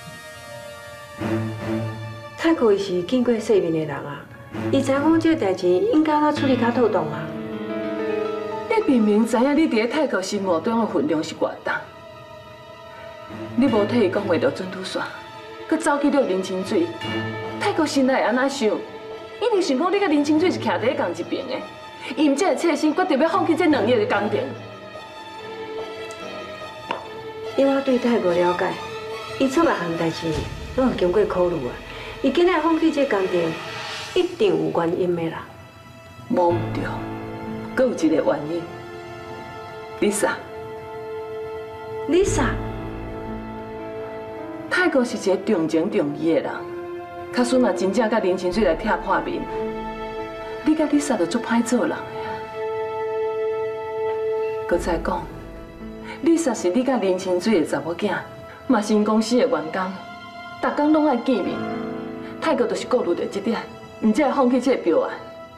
泰哥伊是见过世面的人啊，伊知影讲这个代志应该安怎处理较妥当啊。 你明明知影你伫咧泰哥心目中的分量是偌重，你无替伊讲话就准拄煞，佮走去了林清水，泰哥心内会安怎想？一定想讲你甲林清水是徛伫同一边的，伊毋才会切心决定要放弃这两日的工程。 以我对泰哥了解，伊做别项代志拢有经过考虑啊。伊今日放弃这工程，一定有原因的啦。 无毋对，阁有一个原因。Lisa，Lisa， 泰哥是一个重情重义的人，假使嘛真正甲林清水来拆破面，你甲 Lisa 就足歹做人的啊。搁再讲。Lisa 是你甲林清水的查某囝，嘛是因公司的员工，逐工拢爱见面。泰哥就是顾虑到这点，毋才会放弃这个标案。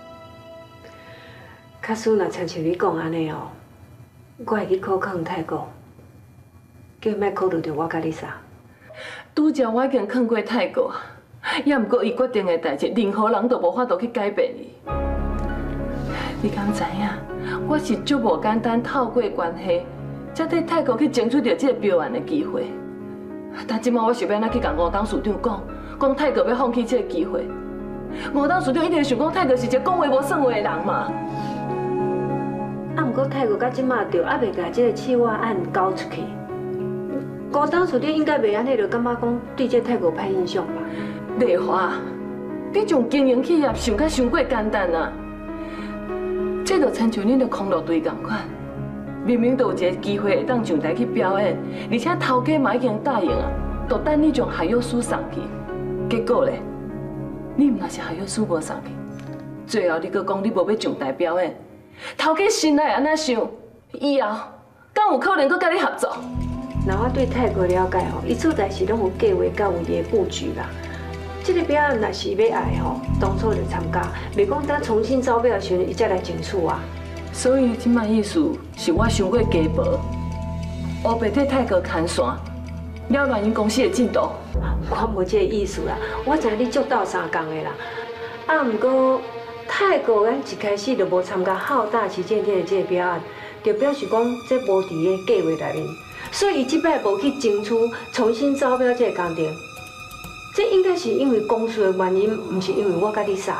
假使若亲像你讲安尼哦，我会去考劝泰哥，叫伊莫考虑到我甲Lisa。 拄则我已经劝过泰哥，也毋过伊决定的代志，任何人都无法度去改变伊。你敢知影？我是足无简单透过关系。才替泰国去争取到这个标案的机会，但即马我想要哪去甲吴董事长讲，讲泰国要放弃这个机会。吴董事长一定想讲泰国是一个讲话无算话的人嘛。 啊，毋过泰国到即马着还未甲这个企划案交出去，吴董事长应该袂安尼，就感觉讲对这泰国歹印象吧？ 丽华，你从经营企业想甲伤过简单啊！这就亲像恁的空乐队同款。 明明就有一个机会会当上台去表演，而且头家嘛已经答应啊，就等你将海药书送去。结果咧，你毋若是海药书无送去，最后你阁讲你无要上台表演，头家心内安那想，以后敢有可能阁甲你合作？ 那我对泰国了解吼，伊做代志拢有计划，甲有伊的布局啦。这个表演若是要爱吼，当初就参加，袂讲等重新招标的时阵，伊才来争取啊。 所以即摆意思是我伤过家薄，乌白替泰国牵线，了乱因公司的进度。 我无这个意思啦，我知影你足斗相共的啦。啊，毋过泰国咱一开始就无参加浩大旗舰店的这个表演，就表示讲这无伫个计划内面。所以伊即摆无去争取重新招标这个工程，这应该是因为公司的原因，毋是因为我甲你相。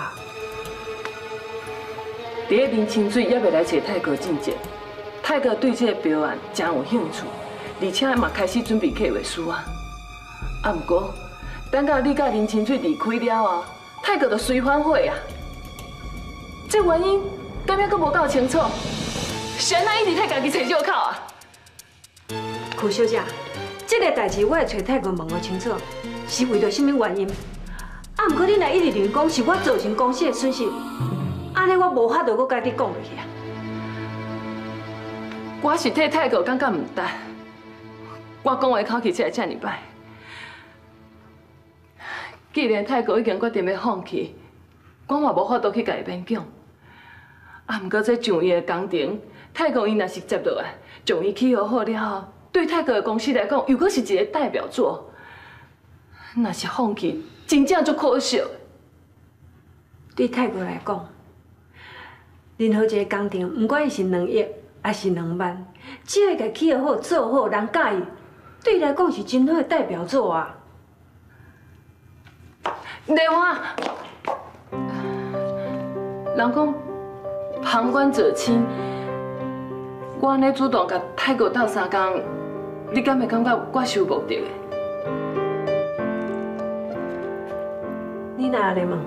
伫个林清水也未来找泰国进前，泰国对这个表演真有兴趣，而且嘛开始准备计划书啊。啊，毋过等到你甲林清水离开了后，泰国就随反悔啊。这原因敢要阁无够清楚，谁哪一直替家己找借口啊？ 苦小姐，这个代志我会找泰国问个清楚，是为着什么原因？啊，毋过你若一直认为讲是我造成公司的损失，安尼我无法度阁甲你讲落去啊。 我是替泰国感觉唔值，我讲话口气才会这么歹。既然泰国已经决定要放弃，我嘛无法度去甲伊勉强。啊，毋过这上伊的工程，泰国伊若是接落来，将伊起好好了后。对泰国的公司来讲，又阁是一个代表作。若是放弃，真正足可惜。 对泰国来讲，任何一个工程，不管伊是两亿还是两万，只要家起好、做好，人喜意，对伊来讲是真好的代表作啊。 丽华，人讲旁观者清，我安尼主动甲泰国斗相共。你敢会感觉我是有目的的？ 你哪来问？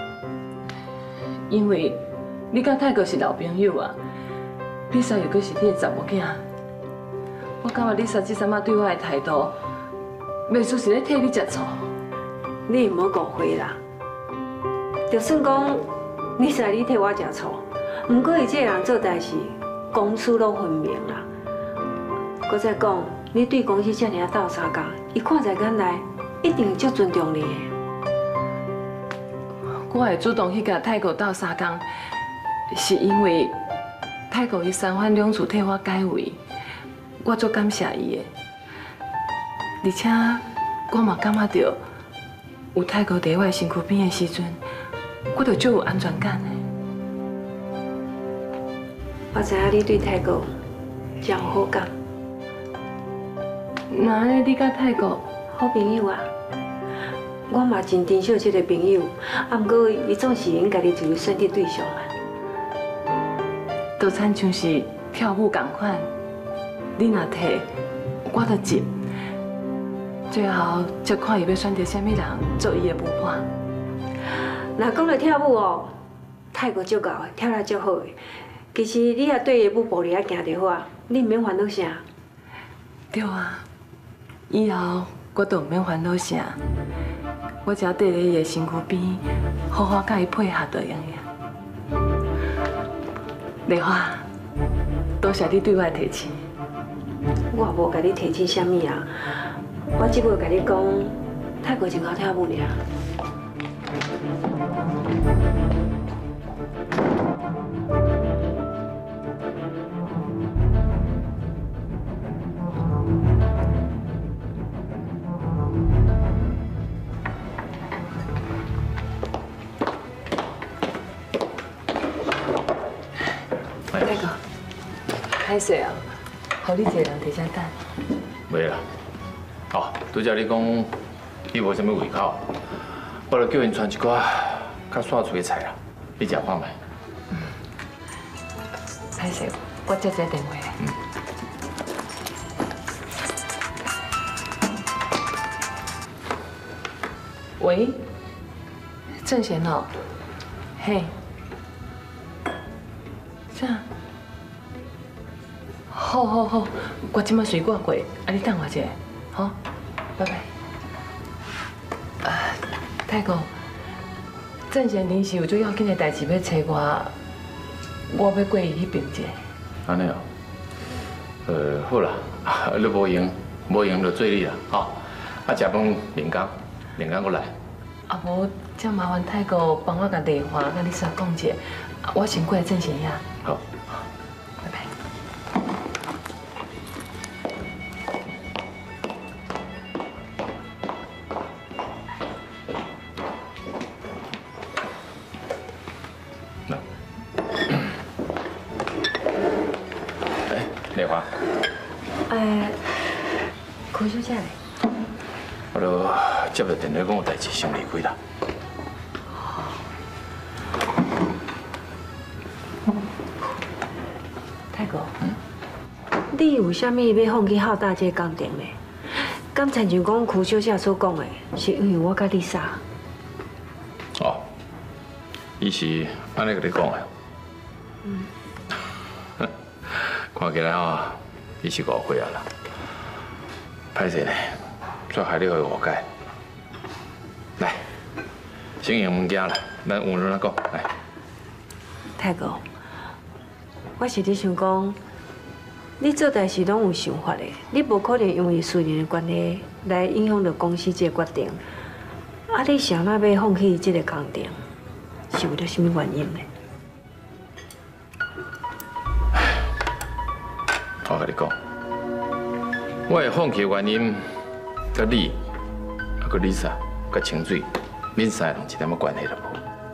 因为你甲泰国是老朋友啊，丽莎又阁是你的查某囝，我感觉丽莎这阵仔对我的态度，袂输是咧替你吃醋。 你唔好误会啦，就算讲你是你替我吃醋，不过伊这个人做代志，公私拢分明啦。搁再讲。你对公司这么斗相共，伊看在眼内，一定会足尊重你的。 我会主动去甲泰国斗相共，是因为泰国伊三番两次替我解围，我足感谢伊的。而且我嘛感觉到，有泰国伫我身躯边的时阵，我就足有安全感的。 我知影你对泰国真有好感。 那安尼，你甲泰国好朋友啊？我嘛真珍惜这个朋友，啊，不过伊总是应家己一个选择对象啊。 就亲像是跳舞同款，你若摕，我就接，最后才看伊要选择什么人做伊的舞伴。 若讲到跳舞哦，泰国足够的，跳得足好的。其实你也对伊舞步里也行得好啊，你唔免烦恼啥。 对啊。以后我都唔免烦恼啥，我只要缀在伊的身躯边，好好甲伊配合就用呀。丽华，多谢你对我的提醒。 我无甲你提醒啥物啊，我只不过甲你讲，泰国真好跳舞尔。 歹势啊，互你一个人伫遮等。 袂啦，哦，拄则你讲你无啥物胃口，我就叫因传一寡较煞脆的菜啦，你食看觅。 歹势，我接一个电话。嗯。喂，郑贤哦，嘿，啥？ 好好好，我即摆水挂过，啊你等我一下，好，拜拜。啊，太公，暂时临时有最要紧的代志要找我，我要过去迄边者。 安尼哦，呃，好啦，你无闲，无闲就做你啦，吼。啊，食饭另讲，另讲过来。 啊无，这麻烦太公帮我甲丽华甲丽莎讲者，我先过来正先呀。 好。 丽华， 哎，柯小姐嘞？ 我都接到电话讲有代志先离开啦。 太哥，你有啥物要放弃浩大这工程呢？敢亲像讲柯小姐所讲的，是因为我甲丽莎。 哦，伊是安尼甲你讲的。 嗯。 看起来吼，伊是误会啊啦。歹势呢，却害你会误解。来，先用物件啦，咱换人来讲。来， 太哥，我是咧想讲，你做代志拢有想法的，你无可能因为私人的关系来影响到公司这个决定。啊，你想那要放弃这个工程，是为了什么原因呢？ 我甲你讲，我会放弃的原因，甲你、啊个 Lisa、甲清水，恁三个人一点仔关系都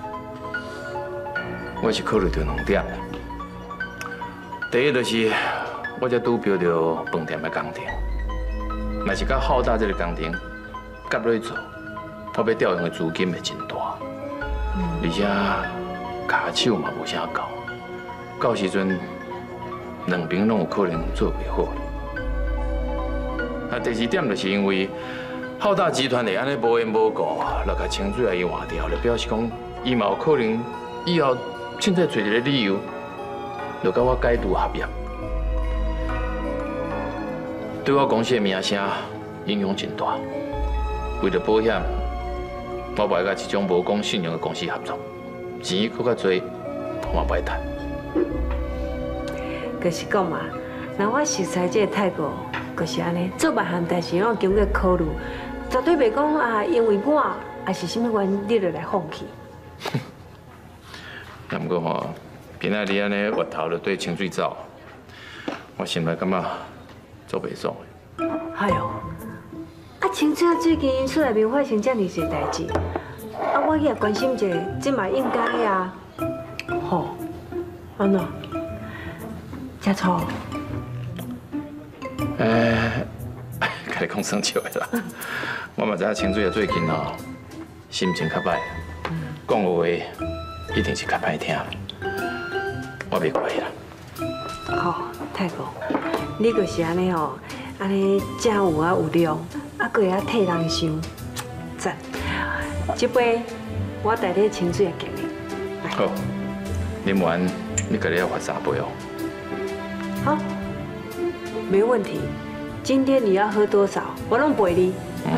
无。我是考虑到两点，第一就是我才拄标到饭店的工程，若是甲浩大这个工程夹落去做，我要调用的资金会真大，而且骹手嘛无啥够，到时阵。 两边拢有可能做袂好。啊，第二点就是因为浩大集团会安尼无缘无故，来甲清水来伊换掉，就表示讲伊嘛有可能以后凊彩找一个理由，就甲我解除合约，对我公司的名声影响真大。为了保险，我袂甲一种无讲信用的公司合作，钱搁较多，我嘛袂谈。 就是讲嘛，那我熟悉这个态度，就是安尼，做别项代志拢经过考虑，绝对袂讲啊，因为我还是什么原因，你就来放弃。 也毋过吼，今仔日安尼越头就对清水走，我心内感觉做袂爽的。 哎呦，啊，清水最近厝内面发生遮尔侪代志，啊，我也关心一下，这嘛应该呀。吼，安怎？ 吃醋？ 诶，甲你讲生笑的啦。我嘛知影清水啊最近哦，心情较歹，讲的话一定是较歹听。我袂怪伊啦。 好，太公，你就是安尼吼，安尼真有啊有量，啊，佫会晓替人想，赞。这杯我代替清水来敬你。 好，啉完你家己要罚三杯哦。 好，没问题。今天你要喝多少，我拢陪你。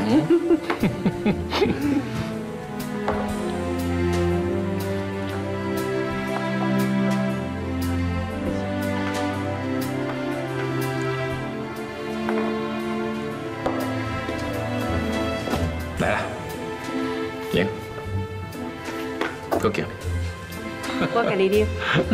来啦，行，够敬。 我给你啉。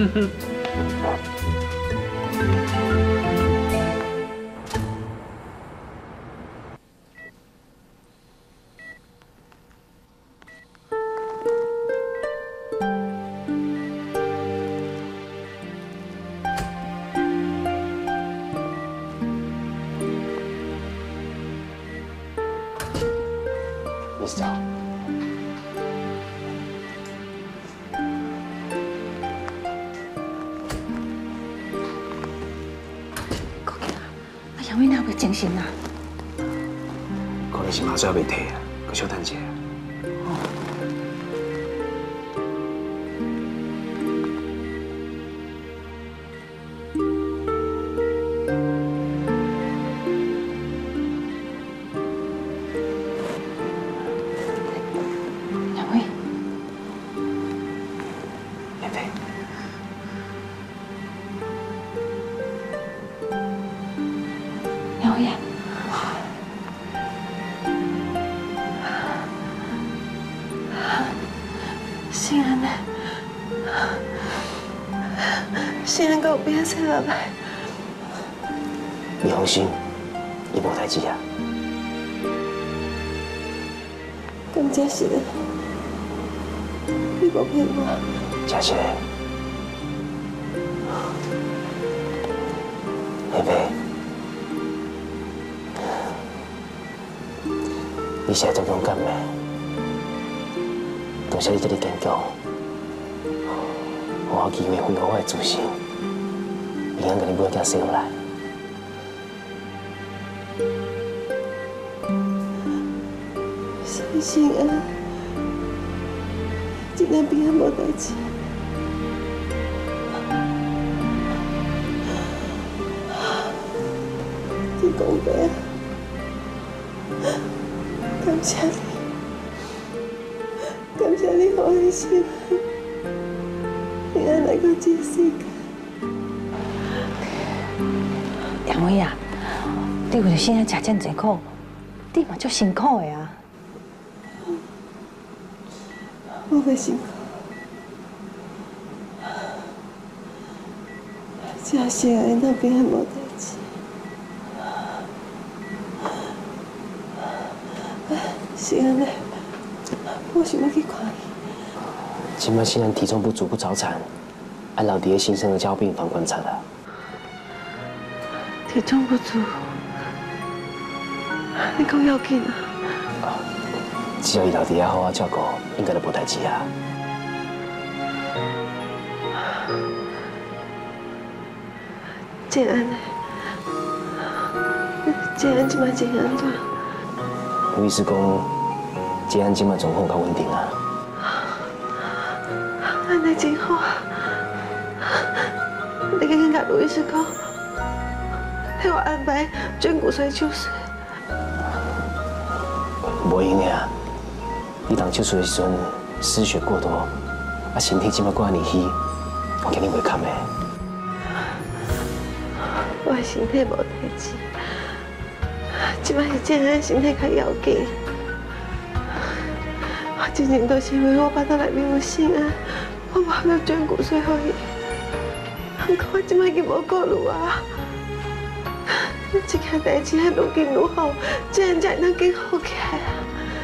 Mister。 啊，杨伟哪有精神啊？ 可能是马仔未退啊，佮小等者。 辉啊， 心安呢？心安跟我变成了吧？ 你放心，伊无代志啊。 咁真是的，你无骗我。 佳琪，妹妹，你现在都勇敢咩？多谢你这么坚强，我有机会恢复我的自信，会晓甲你买件生来。 心安，真正平安无代志。你讲白，感谢你，感谢你给我的心，平安来到这个世界。 杨伟啊，你为了现在吃这么济苦，你嘛足辛苦的啊。 我袂辛苦，真是啊，因那边还无代志。是安尼，我想要去看伊。 今麦虽然体重不足不早产，按老爹新生儿交病房观察的。 体重不足，你讲要紧啊？ 只要伊老爹好好照顾，应该就无代志啊。 静安呢？静安今麦静安怎？ 卢医师讲，静安今麦状况较稳定啊。 安尼真好啊！你赶紧甲卢医师讲，替我安排捐骨髓手术。 无用的啊！ 你当手术的时阵失血过多，啊身体即摆过安尼虚，我肯定袂堪的。 我的身体无代志，即摆是静安身体较要紧。我真正都是因为我巴肚内面有心安，我无要捐骨髓给伊。不过我即摆已经无顾虑啊！这件代志还愈紧愈好，静安才能更好起来啊！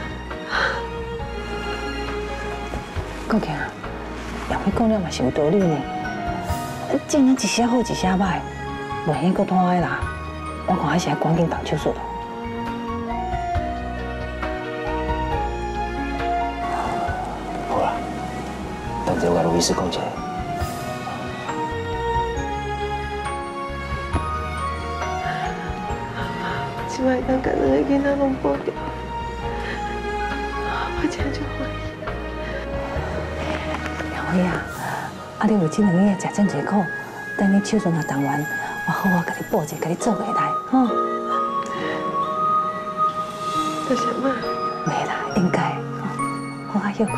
国强，杨辉讲了嘛是有道理呢。竟然一些好一些歹，袂许搁拖的啦。我看还是要赶紧动手术咯。 好啦，等者我甲卢医师讲一下。 即摆当甲两个囡仔拢保掉，我真就欢喜。 杨辉啊，啊你为这两日食真济苦，等你手术若动完，我好好甲你补者，甲你做回来，吼。 多谢妈。 袂啦，应该，好好休困。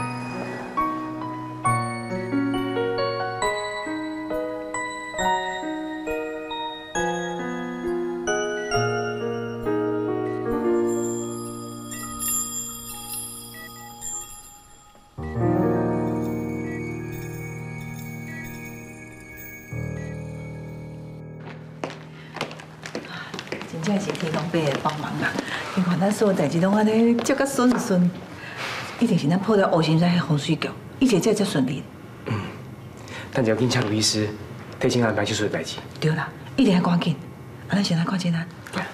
真是天公伯的帮忙啊！你看咱所有代志拢安尼接甲顺顺，一定是咱破了乌心山迄风水局，一切才才顺利。 嗯，咱就要紧请卢医师提前安排手术的代志。 对啦，一定要赶紧。啊，咱先来看诊单。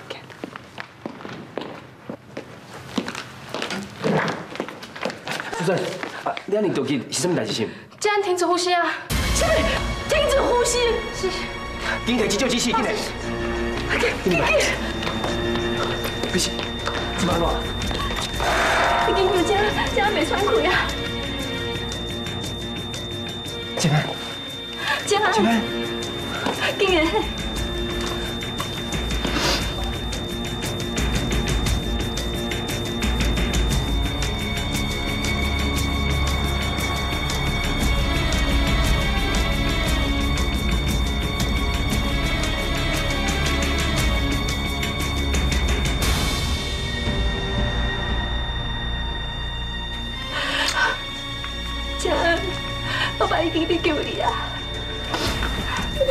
主任，啊，你安尼着急是什么代志先？ 竟然停止呼吸啊！是停止呼吸。是。 紧提急救机器，紧来。 你来，不是，怎么了？ 你紧救家，家没喘气啊！ 静安， 静安， 静安， 竟然！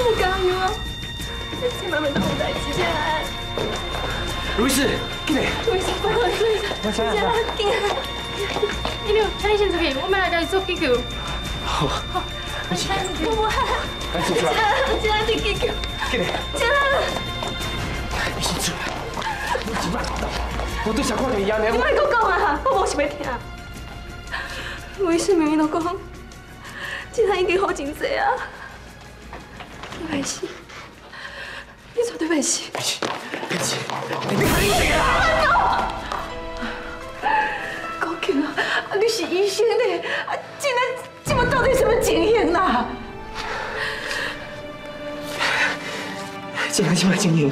加油啊！你千万袂当有代志啊！ 路易斯，进来。 路易斯，拜托路易斯， 我知进来，进来。 你六，请你先出去，我们来甲你做急救。 好。 好。 我进来。 我来，进来。 进来，你急救。 进来。 进来。 你先出来。你今晚我对小看你一样的。 你莫搁讲啊！我无想要听。路易斯明明都讲，这下已经好真济啊。你袂死，你绝对袂死。 别急，别急，你看你这个啦！ 高庆啊，你是医生呢，啊，今仔今晚到底什么情形啦？ 这个什么情形？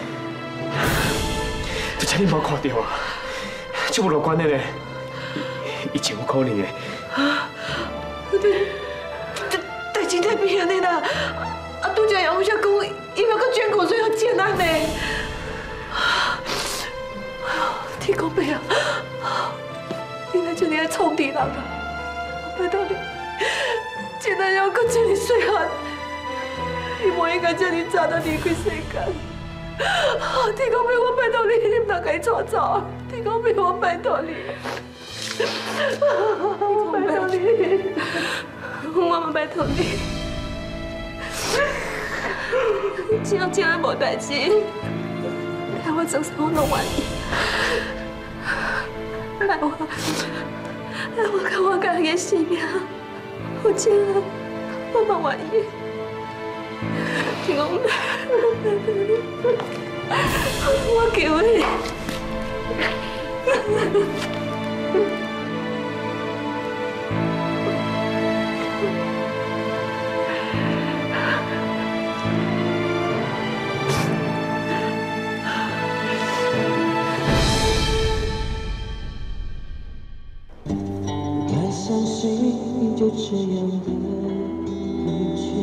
就请你莫看到啊！这么乐观的呢，以前有可能的。 啊，对，这代志太变的啦！啊，拄则杨武少讲，伊要搁捐骨髓要建安呢。天公伯啊，你来这里来冲敌人啊！拜托你，今仔要搁这里细汉，你不应该这里早就离开世间。天公伯，我拜托你，你唔通甲伊带走！天公伯，我拜托你。我拜托你，我嘛拜托你，只要真爱无代志，来我做啥我拢愿意。来我，来我甲我家己的性命，我真爱，我嘛愿意。天公伯，我求你。 相信就这样的离去，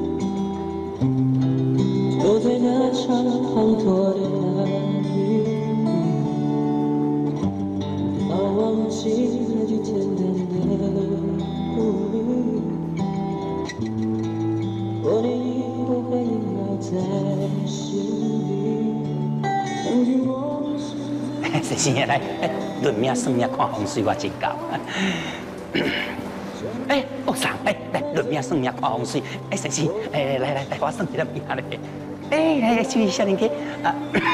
就在那场滂沱的大雨里，不要忘记那句简单的鼓励，我的一部分萦绕在心里。曾经我们是。 是是来，论命算命看风水我真够。哎，学生，哎，来论命算命看风水。哎，先生，哎，来来来，我算一个命来。哎，来来，注意小林哥啊。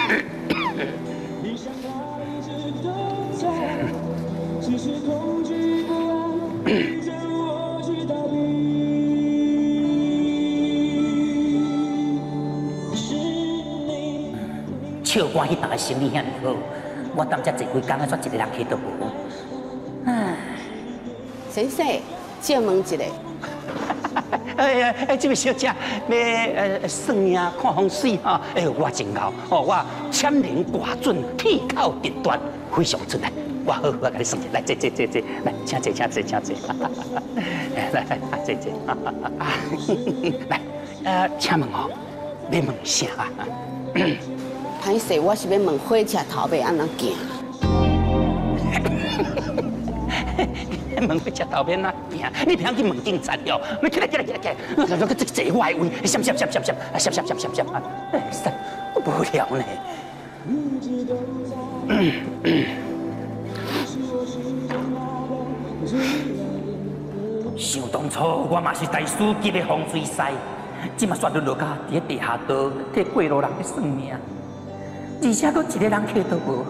笑我迄搭生意遐尼好，我当遮坐几工，煞一个人客都无。唉， 先生，借问一下。 哎呀，哎，这位小姐要呃算命看风水哈，哎，我真牛，哦，我签灵挂准，铁口直断，非常准来。我好好甲你算一下，来坐坐坐坐，来，请坐，请坐，请坐。来来，坐坐。啊，来，呃，请问哦，要问啥？ 歹势，我是要问火车头尾安怎行？ 问火车头尾哪行？你平常去问警察哦，你起来起来起来起来，那个坐我的位，闪闪闪闪闪，闪闪闪闪闪，哎，闪，无聊呢。想当初我嘛是大师级的风水师，即马选入落家伫地下道替过路人去算命。而且佫一个人客都无，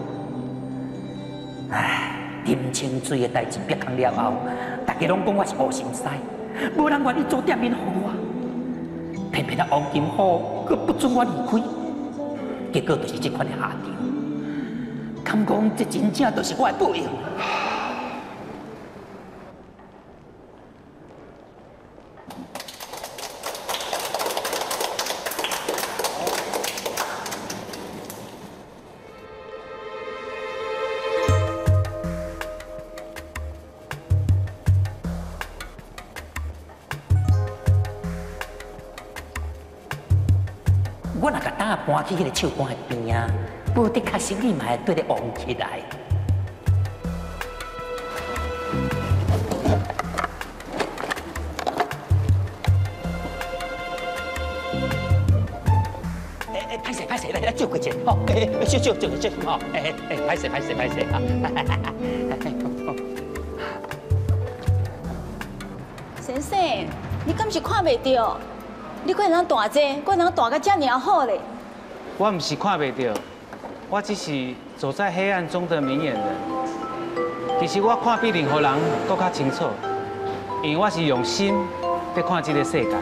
唉，啉清水的代志别空了后，大家拢讲我是无心师，无人愿意做店面互我，偏偏啊王金虎佫不准我离开，结果就是这款的下场。敢讲这真正就是我的报应。我若甲胆搬去迄个手杆的边啊，无的确实你嘛会对咧旺起来。 哎，歹势歹势，来来照过者，吼，哎，小小照照吼，哎哎，歹势歹势歹势啊！ 先生，你敢是看袂到？你怪人大只，怪人大甲遮尔好咧。 我唔是看袂到，我只是走在黑暗中的明眼人。其实我看比任何人都较清楚，因为我是用心在看这个世界。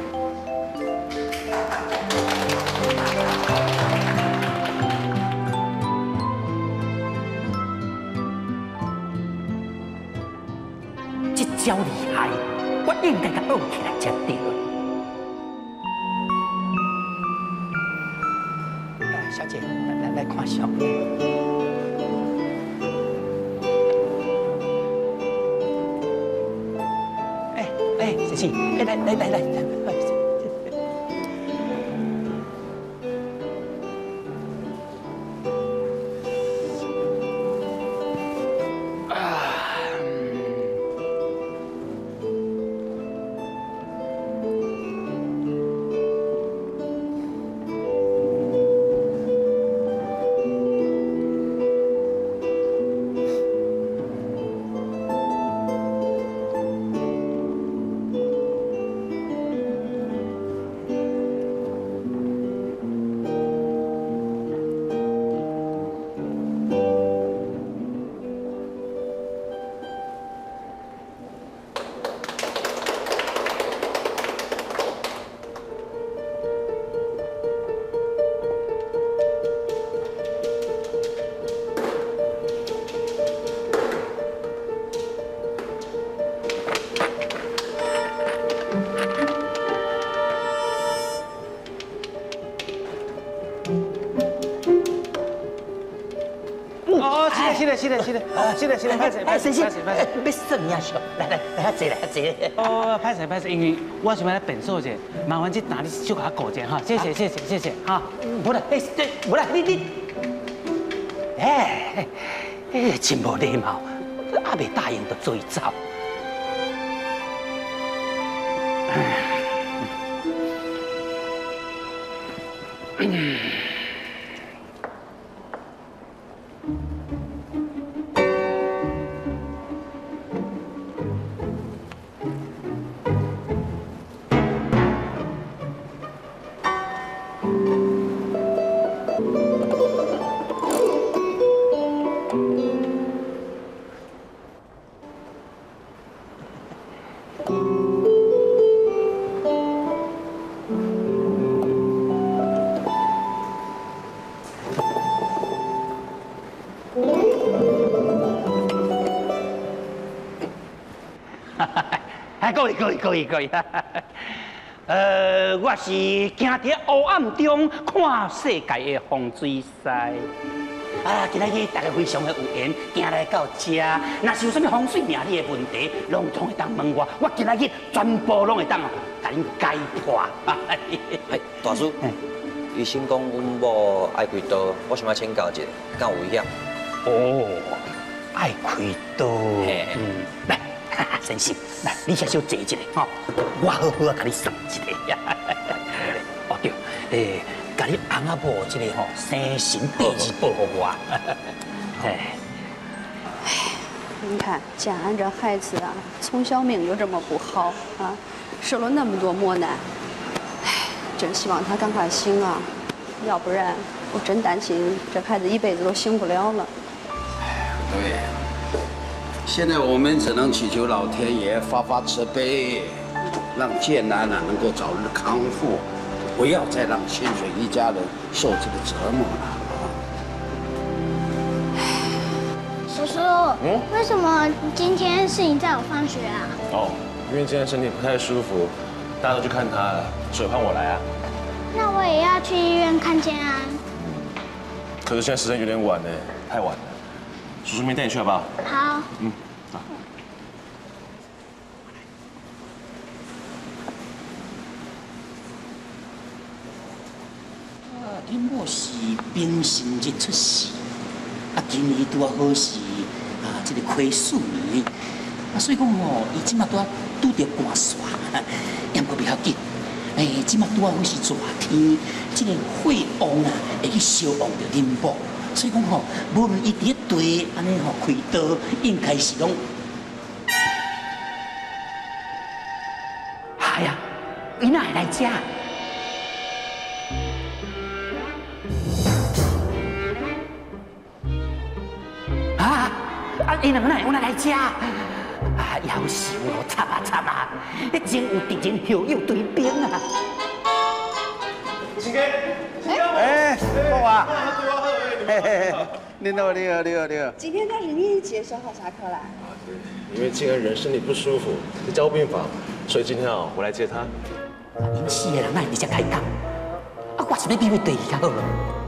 这招厉害，我应该甲学起来才对。小姐，来来来看相。哎哎，小姐，哎来来来来来。 是的，是的，是的，是的，是的，拍谁？拍谁？拍谁？拍谁？ 要算呀，小，来来来，坐来坐。 哦，拍谁？拍谁？因为我想要来变数者，麻烦这拿你小给我顾者哈，谢谢，谢谢，谢谢哈。 不啦，哎，对，不啦，你你，哎，哎，真无礼貌，还未答应就追走。嗯。可以可以可以可以，呃，我是行伫黑暗中看世界的风水师。啊，今日大家非常的有缘，行来到这，若是有啥物风水命理的问题，拢总会当问我，我今日全部拢会当甲恁解破。哎， 大叔，医生讲阮某爱开刀，我想要请教一下，敢有危险？ 哦，爱开刀，嗯，来。先生，来，你先小坐一下吼，我好好啊，甲你算一下。哦对，诶，甲你翁仔某这个吼生辰地址报给我。哎， 你看家安这孩子啊，从小命就这么不好啊，受了那么多磨难，哎，真希望他赶快醒啊，要不然我真担心这孩子一辈子都醒不了了。 对。现在我们只能祈求老天爷发发慈悲，让建安啊能够早日康复，不要再让清水一家人受这个折磨了。 叔叔，嗯，为什么今天是你载我放学啊？ 哦，因为今天身体不太舒服，大家都去看他了，所以换我来啊。 那我也要去医院看建安。 可是现在时间有点晚呢，太晚了。叔叔明天带你去好不好？ 好。 嗯，好。 啊，你某是丙申日出世，啊，今年拄啊好是啊，这个癸巳年，啊，所以讲哦，伊即马拄啊拄着寒煞，也无不要紧。 哎，即马拄啊我是热天，即个火旺啊会去烧旺着恁某，所以讲吼，无论伊伫咧地安尼吼开刀，应该是拢。哎呀，伊哪会来遮？啊啊！伊两个哪会来遮？啊，夭寿哦，惨啊惨啊！迄真有敌人后有对兵啊！ 新哥，哎，好啊，嘿嘿嘿，你好，你好，你好，你好。 今天该是你接小豪下课了。 因为静恩人身体不舒服，在交病房，所以今天啊，我来接她。 因四个人哪会直接开讲？啊，我是要比为第二较好咯。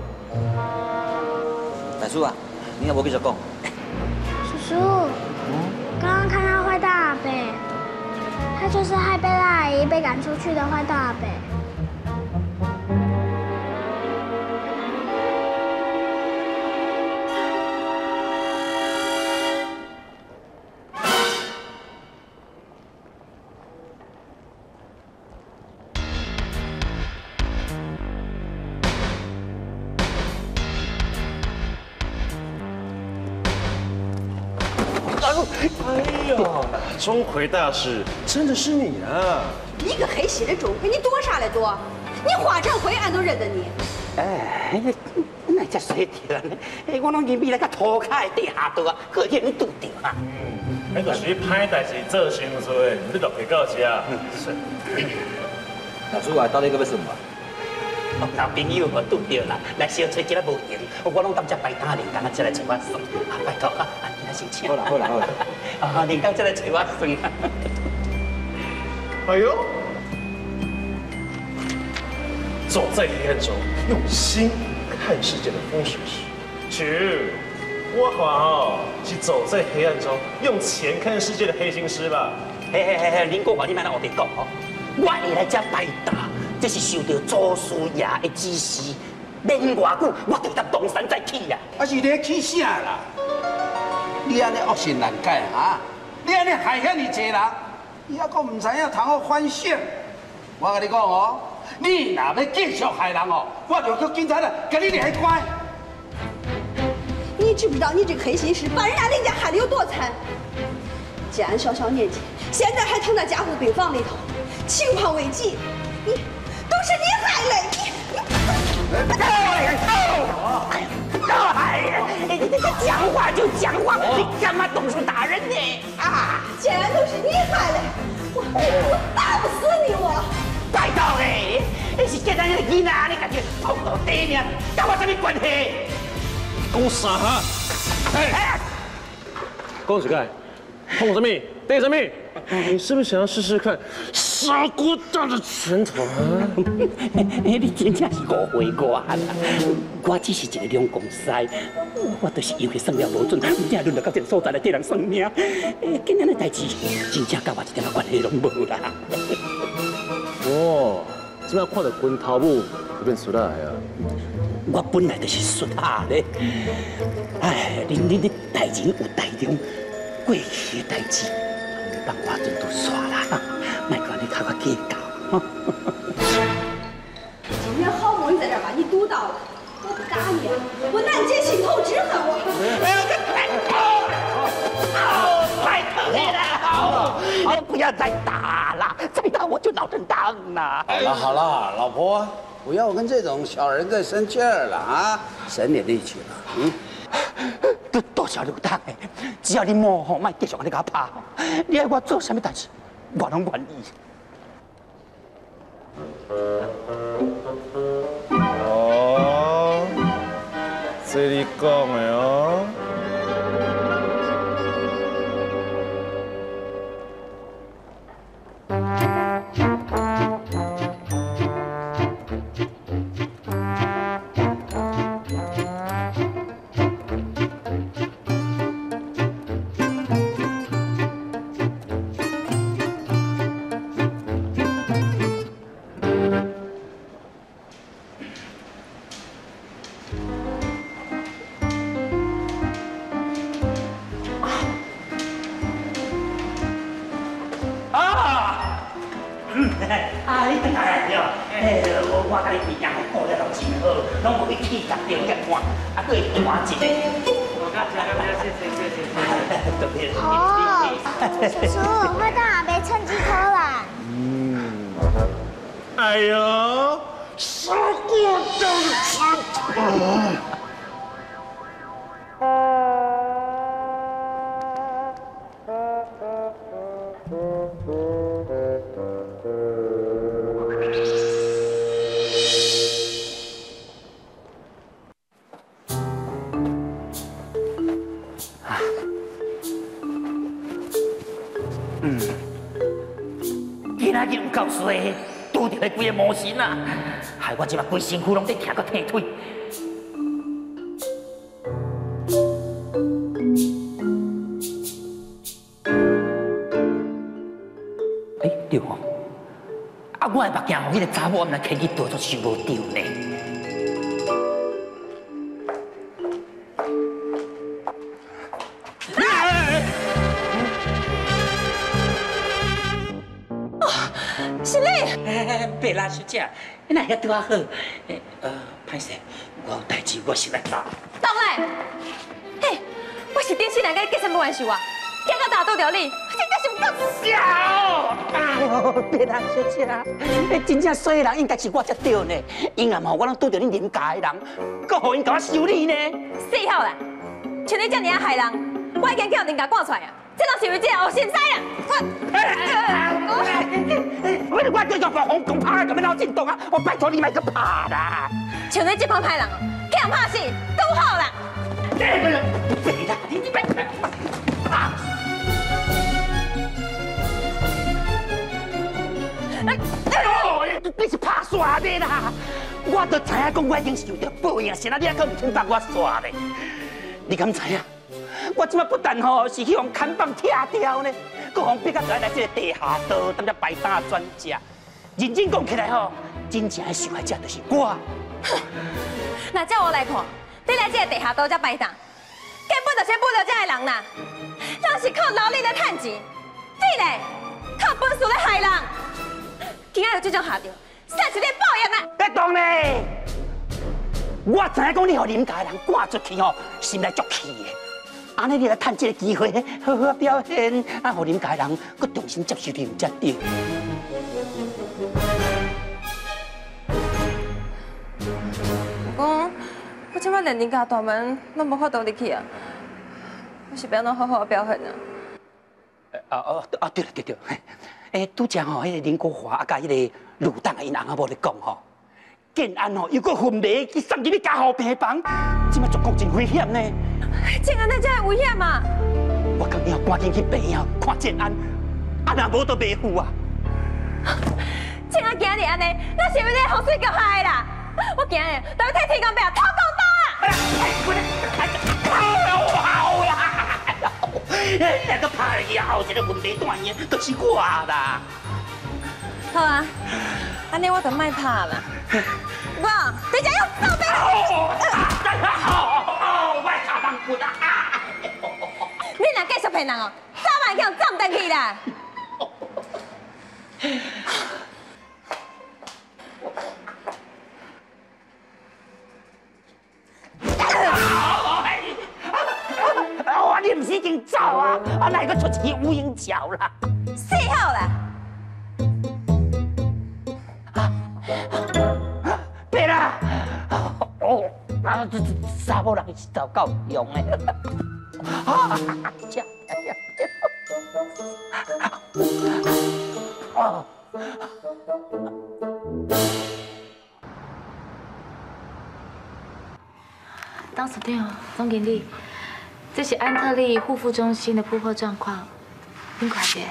大叔啊，你也无继续讲。 叔叔，刚刚看到坏蛋阿伯，他就是害贝拉阿姨被赶出去的坏蛋阿伯。 哎呦，钟馗大师，真的是你啊！ 你个黑心的钟馗，你躲啥来躲？你花掌柜俺都认得你。 哎，那这衰条呢？哎，我拢认为那个涂骹的地下道啊，可见你拄着啊。 嗯，迄就是歹代志做成做的，你落去到这。是。 大叔啊，到底搁要算无？ 老朋友我拄着啦，来小吹今仔无闲，我拢当只排单铃铛啊，才来找我算。啊，拜托啊，啊，今仔先请。好啦好啦好啦。啊，铃铛才来找我算。 哎呦，走在黑暗中，用心看世界的风水师。去，我看哦，是走在黑暗中，用钱看世界的黑心师吧。 嘿嘿嘿嘿，林国华，你莫来学别讲哦，我会来这拜达。这是受到祖师爷的指示，免偌久，我就当东山再起啊！ 啊是你起啥啦？你安尼恶性难改啊！你安尼害遐尼济人，伊还阁唔知影通好反省。我甲你讲哦，你若要继续害人哦，我就叫警察来甲你抓关。 你知不知道你这个黑心师把人家林家害得有多惨？既然小小年纪，现在还躺在加护病房里头，情况危急，你。都是你害的，你！ 哎呀，你这个讲话就讲话，你干嘛动手打人呢？啊！ 既然都是你害的，我我打不死你我！ 拜托嘞，你是简单的囡仔，你感觉碰到地面，跟我什么关系？ 讲啥哈？哎，讲一个，碰什么？对什么？你是不是想要试试看砂锅大的拳头啊？ 你真正是误会我啦！我只是一个两公师，我就是游戏算了无准，唔正轮到到这个所在来替人算命。今日的代志真正甲我一点仔关系拢无啦。 哦，这摆看到拳头母就变出来啊！ 我本来就是属下咧，哎，你你你待人有待量，过去的代志。当我真都耍啦，莫管你靠我计较。 今天好不容易在这儿把你堵到了，我不打你，我难解心头之恨。我。 哎呀，这太疼，太疼了！哎，不要再打了，再打我就脑震荡了。 好了好了，老婆，不要跟这种小人在生气儿了啊，省点力气了，嗯。 都多少刘大诶！只要你莫吼，莫继续安尼甲我拍，你爱我做啥物代志，我拢愿意。 哦，这你讲的哦。 嘿，我我甲你边仔顾了都真好，拢无去气甲着遐寒，啊，佫会寒一个。我感谢，感谢，谢谢，谢谢。特别。 哦，叔叔，会当阿伯趁机偷懒。 嗯。哎呦，傻瓜都是。 嗯，今仔日有够衰，拄着迄几个魔神啊，害我即马规身躯拢在疼，搁疼腿。哎，对哦，啊，我的目镜互迄个查某，毋知摕去倒做想无着呢。 是你？ 贝拉小姐，你哪会拄啊好？呃，歹势，我有代志，我先来走。 倒来！嘿，我是顶世人甲你结什么冤仇啊？今到大拄着你，真正是够笑！哎呦，贝拉小姐，你真正衰人应该是我才对呢。因暗吼我拢拄着你邻家的人，搁互因甲我修理呢。 死好啦！像你这样害人，我已经叫人家赶出来啊！这都是为这个恶心仔啦！ 我我叫做防红公拍，咁样闹震动啊！我拜托你莫去拍啦！ 像你这款歹人哦，去人拍死拄好啦！ 别啦，你你别啊！你是拍煞的啦！我都知影讲我已经受到报应，现在你还可唔肯帮我煞咧？你敢知影？我即摆不但吼是去用砍棒拆掉呢，搁互逼到来来这个地下道，当只摆摊专家。认真讲起来吼，真正的受害者就是我。 那照我来看，你来这个地下道才摆摊，根本就是不了这个人啦。人是靠劳力来赚钱，你嘞靠本事来害人。今仔有这种下场，算是你报应啦。 别动咧！我知影讲你互邻家人赶出去吼，心内足气的。安尼你来趁这个机会，好好表现，啊，互邻家人搁重新接受你才对。 不过，我即摆连人家大门拢无法度入去啊，我是要安怎好好表现啊？ 啊哦啊，对了对对，诶，拄则吼，迄个林国华啊，甲迄个鲁党因翁仔某咧讲吼，建安吼又搁混迷去送入去加护病房，即摆状况真危险呢。 建安那真系危险啊！ 我刚要赶紧去病院看建安，啊若无都袂赴啊！ 建安今日安尼，那是要你洪水叫害啦！我今日都要替天公伯讨公道啦！好啦！那个拍以后，这个问题断言就是我啦。好啊，安尼我就卖拍啦。我你家要走你若继续骗人哦，早晚叫站登去啦！ 我你唔是已经走啊？啊，哪个出去乌蝇脚啦？ 死好啦！ 别啦！哦，啊，这这查某人是头够用的。啊，这，哎呀，哦。 当署长、总经理，这是安特利护肤中心的铺货状况，您快些。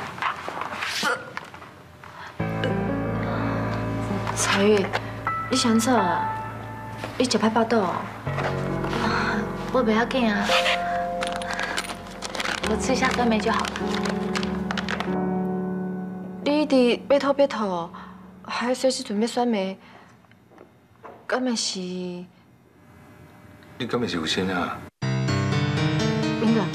彩玉，你想错啊？你食歹巴肚哦？我不要紧啊，我吃一下酸梅就好了。 你一直别吐别吐，还要随时准备酸梅，敢会是？ 你敢会是有心啊？ 明朗，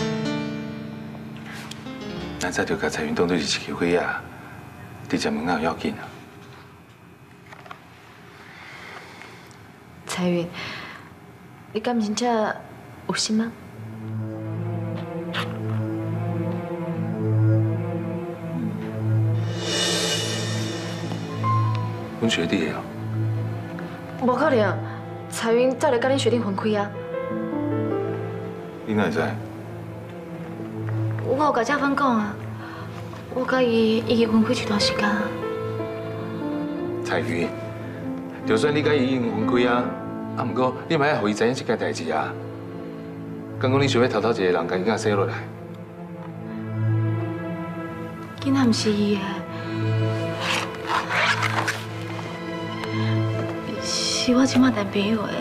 咱早就甲彩云当做是一支火啊，伫只门口要紧啊。 彩云，你敢真正有心吗？ 阮学弟啊， 无可能，彩云早就跟你学弟分开啊。 你哪会知？ 我有甲嘉芬讲啊，我甲伊已经分开一段时间啊。 彩云，就算你甲伊已经分开啊，啊，不过你嘛要互伊知影这件代志啊。刚讲你想要偷偷一个人甲伊囝生落来， 囡仔毋是伊的。 是我即马男朋友的，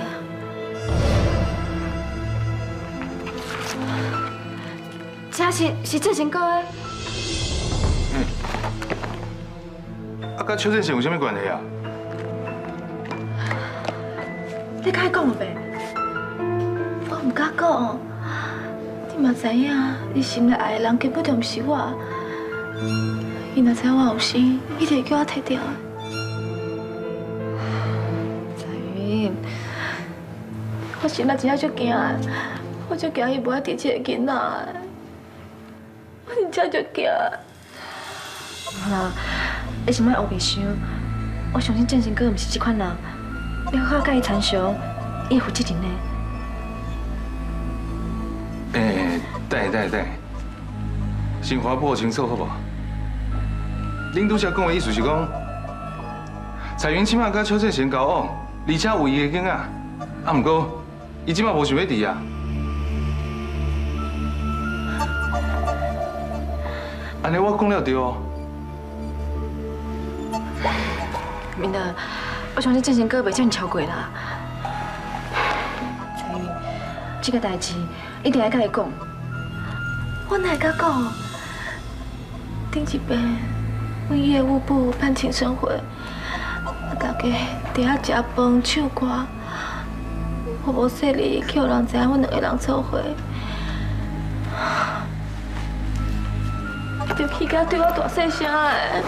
这是是郑成哥的。 嗯。啊，甲邱振成有啥物关系啊？ 你甲伊讲了呗？我唔敢讲，你嘛知影，你心内爱的人根本就唔是我。伊若知我有心，一定会叫我摕掉的。 我心内真正足惊的，我足惊伊无爱伫这个囡仔的，我真正足惊。好啦，你先莫胡白想，我相信郑成哥毋是这款人，你好好甲伊参详，伊会负责任的。 诶，等下等下等下，先话报清楚好无？恁拄则讲的意思是讲，彩云即马甲邱振成交往，而且有伊的囡仔，啊，毋过。 伊即马无想要离啊！安尼我讲了对哦。 明德，我相信郑成哥袂叫你超过啦。彩云，这个代志一定要甲伊讲。我哪会甲讲？顶一遍，阮业务部办庆生会，大家伫遐食饭唱歌。 我无说你去，互人知影阮两个人做伙，伊就起甲对我大细声的。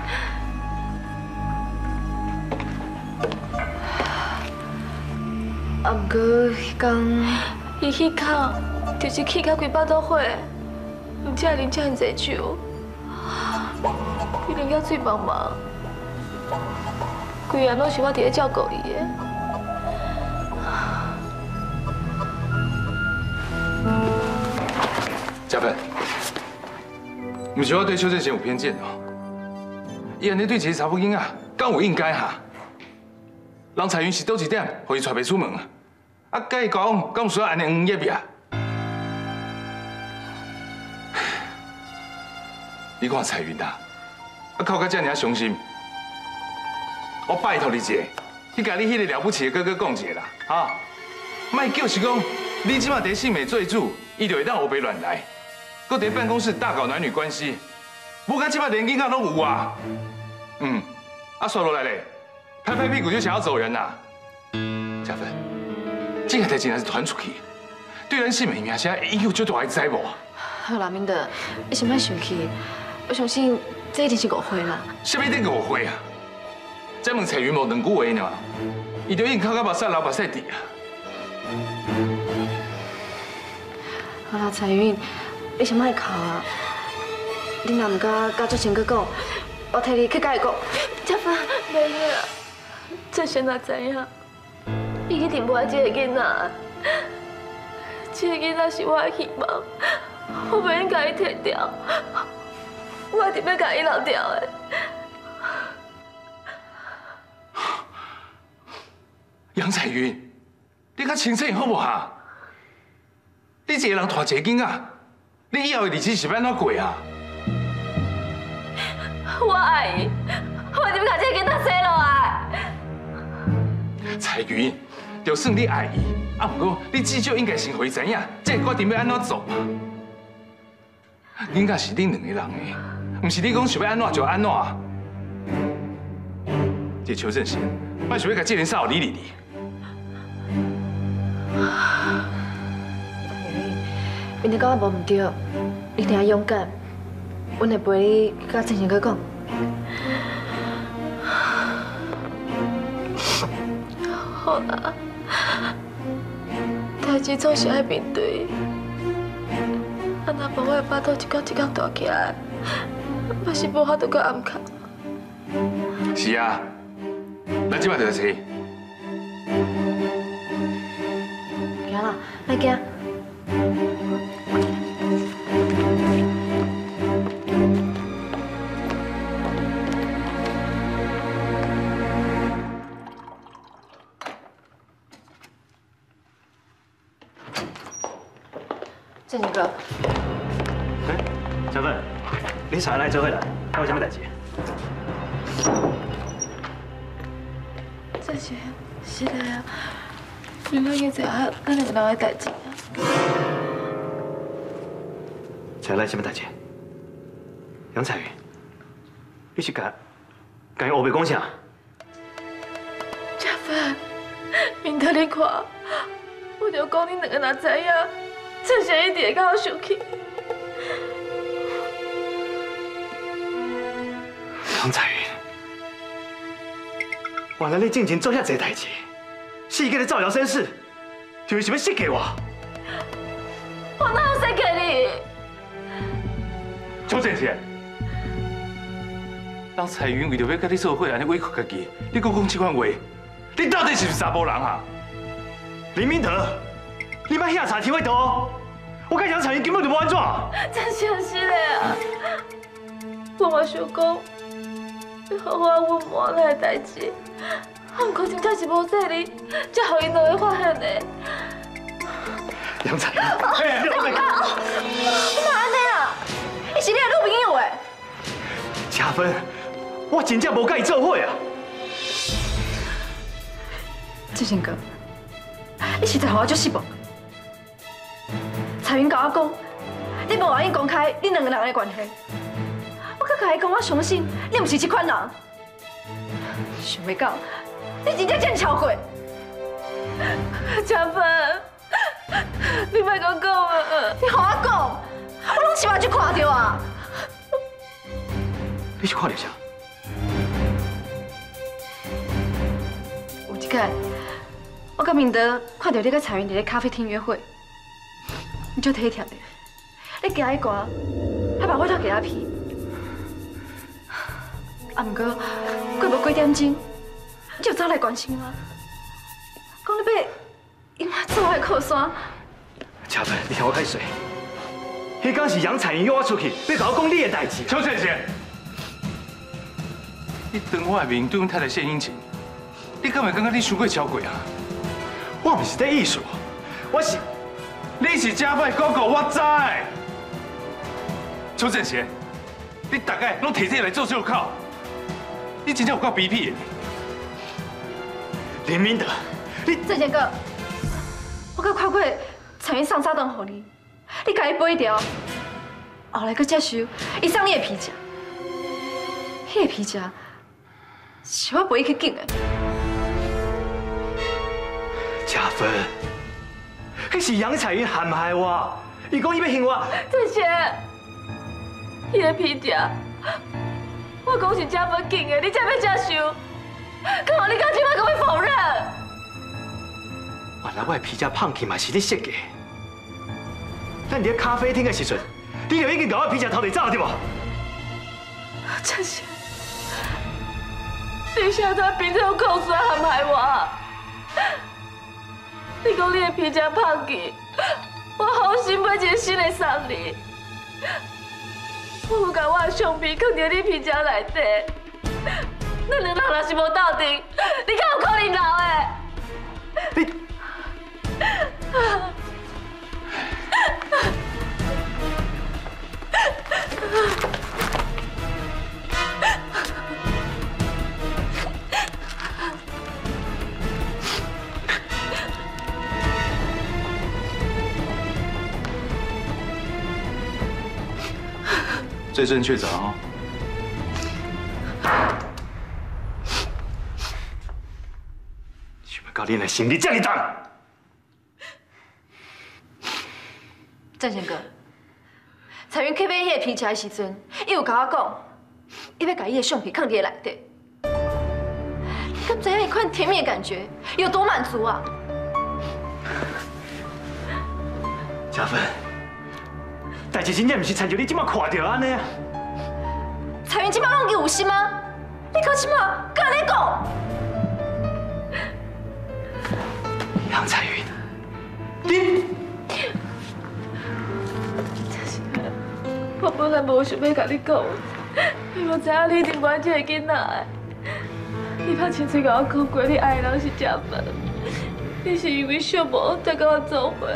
啊，毋过迄天，伊起口就是起甲规巴肚火，而且啉遮尔济酒，伊啉到醉茫茫，规日拢是我伫咧照顾伊的。 嘉芬，唔是我对邱振贤有偏见哦。伊安尼对一个查某囡仔，敢有应该哈？人彩云是倒一点，互伊带袂出门啊？啊，甲伊交往，敢有需要安尼黄叶啊？你看彩云啊，啊靠到遮尔伤心，我拜托你一下，去甲你迄个了不起的哥哥讲一下啦，哈，莫叫是讲你即马伫性美做主，伊就会当胡白乱来。 搁伫办公室大搞男女关系，无甲即摆连囡仔拢有啊。嗯，啊，刷落来咧，拍拍屁股就想要走人啦。嘉芬，这个代志若是传出去，对咱性命名声影响就大，你知无？ 好啦，明德，你先莫生气，我相信这一定是误会啦。 什么顶误会啊？再问彩云无两句话呢，伊就已经哭到目屎流目屎滴啊。 好啦，彩云。 你先莫哭啊！你若唔敢甲郑成哥讲，我替你去甲伊讲。嘉芬，袂用啊！郑成若知影，伊一定无爱这个囡仔。这个囡仔是我的希望，我袂用甲伊摕掉，我一定要甲伊留掉的。 杨彩云，你较清醒好无哈？你一个人带一个囡仔。 你以后的日子是要安怎过啊？ 我爱伊，我一定要把这个囡仔生落来。 彩云，就算你爱伊，啊，不过你至少应该先互伊知影，这个决定要安怎做嘛。囡仔是恁两个人的，不是你讲想要安怎就安怎。这邱振贤，莫想要甲这人煞有理理哩。 明天讲我无唔对，你一定要勇敢。阮会陪你甲郑成哥讲。 好啦，代志总是爱面对。啊，若无我的巴肚一天一天大起来，嘛是无法度搁暗扛。 是啊，咱即摆就来找。 行啦，莫惊。正经哥， 哎，小芬，你啥来做伙来？还有啥物代志？ 这是是的啊，原来现在还咱两个人的代志啊。 才来什么代志？杨彩云，你是甲甲伊黑白讲啥？ 嘉芬，明仔你看，我就讲你两个人知影。这些一直会甲我生气。 杨彩云，原来你进前做遐济代志，世界的造谣生事，就是想要设计我。 我哪有设计你？ 邱姐姐，让彩云为着要甲你做伙，安尼委屈家己，你搁讲这款话，你到底是不是查甫人啊？ 林明德。你莫遐查天花刀，我甲杨彩云根本就无安怎。 真相是的啊！我嘛想讲，要好好问我那个代志，啊，不过真正是无说你，才互因落去发现的。 杨彩云， 哎，你别讲，你哪安尼啊？伊是你的女朋友诶。 嘉芬，我真正无甲伊做伙啊。 志成哥，你实在互我足失望。彩云甲我讲，你无愿意公开你两个人的关系。我佮甲伊讲，我相信你毋是这款人。想袂到，你真正这么超过。嘉芬，你莫甲我讲啊！你互我讲，我拢亲眼去看到啊！ 你是看到啥？ 有一摆，我甲明德看到你甲彩云伫咧咖啡厅约会。你就体贴的，你加一歌，还把我当给他皮。啊，不过过无几点钟，你就走来关心我，讲你要因我做我的靠山。 嘉芬，你听我开水。迄天是杨彩云约我出去，要甲我讲你的代志。 邱姐姐，你当我的面对阮太太献殷勤，你敢会感觉你伤过超过啊？ 我唔是这意思，我是。 你是假歹哥哥，我知。邱正贤，你大概拢提这来做借口，你真正有够卑鄙的。 林明德，你正贤哥，我搁看过彩云送早顿给你，你甲伊背掉，后来搁接受伊送你的皮夹，迄个皮夹是我背去捡的。 嘉芬。迄是杨彩云陷害我，伊讲伊要骗我。 这些，伊的皮夹，我讲是嘉芬捡的，你才要接受？刚好你到今摆搁要否认？ 原来我的皮夹放去嘛是你设计。咱伫咧咖啡厅的时阵，你就已经把我皮夹偷摕走对无？ 这些，你现在凭这种口水陷害我？你讲你的皮夹放去，我好心买一个新的送你。我有把我的相片放在你皮夹内底，咱两人若是无斗阵，你敢有可能留的？ 你。 罪证确凿哦。 想要搞你的心理这么重？ 正贤哥，彩云去买迄个皮夹的时阵，伊有甲我讲，伊要甲伊的相片放伫内底。你敢怎样一款甜蜜的感觉，有多满足啊？ 嘉芬，代志真正唔是亲像你即马看到安尼啊！ 彩云即马拢有心吗？你到即马敢安尼讲？ 杨彩云，你。 我本来无想要甲你讲，因为我知影你一定不爱这个囡仔的。你拍清楚甲我讲过，你爱的人是嘉芬，你是因为想无才甲我做伙。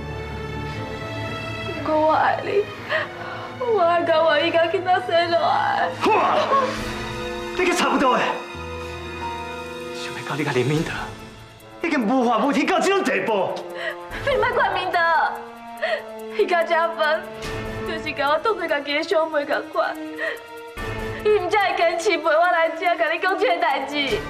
不过我爱你，我爱甲我伊甲囡仔生落来。 好，你个差不多的，想要到你甲林明德，已经无法无天到这种地步。 你莫怪明德，伊甲嘉芬。 就是甲我当作家己的小妹共款，伊唔才会坚持陪我来这，甲你讲这个代志。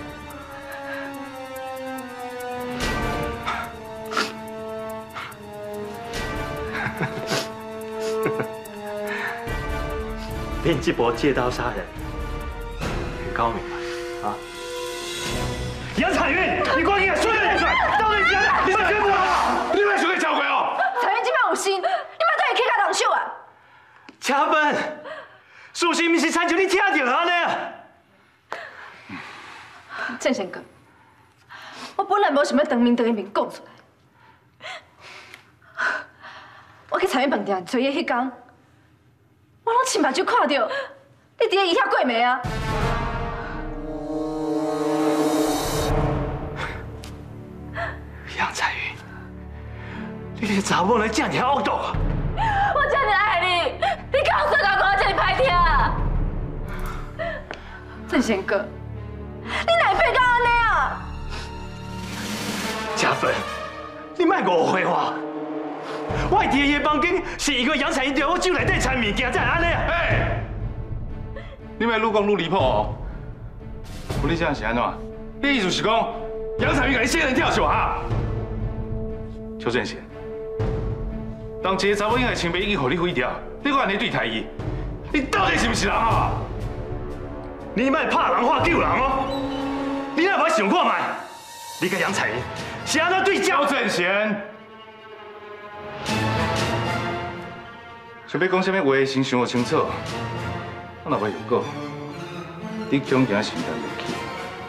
恁这波借刀杀人，很高明啊！啊！杨彩云，你赶紧说点出来，到底是哪？你们全部啊！你们想去召回哦？ 彩云这摆有心。 去甲动手啊！ 嘉芬，事情不是亲像你听到安尼啊！ 正贤哥，我本来无想要当面当伊面讲出来。我去菜园饭店找伊迄天，我拢亲目睭看到你伫伊遐过暝啊！ 杨彩云，你这查某人这么恶毒啊！ 我这么爱你，你告诉我讲我这么歹听。 正贤哥，你哪会变到安尼啊？ 嘉芬，你莫误会我。我伫伊的房间是因为杨彩云在我手内底掺物件才安尼啊！ 哎，你莫愈讲愈离谱哦。不，你这样是安怎？你意思是讲杨彩云甲你仙人跳是吧？邱正贤。 当一个查某囡仔清白已经互你毁掉，你搁安尼对待伊，你到底是不是人啊？ 你莫拍人话救人哦！你若无想看卖，你甲杨彩云是安怎对焦正贤？想要讲什么话，先想清楚。我若袂用过，你恐惊心肝袂起。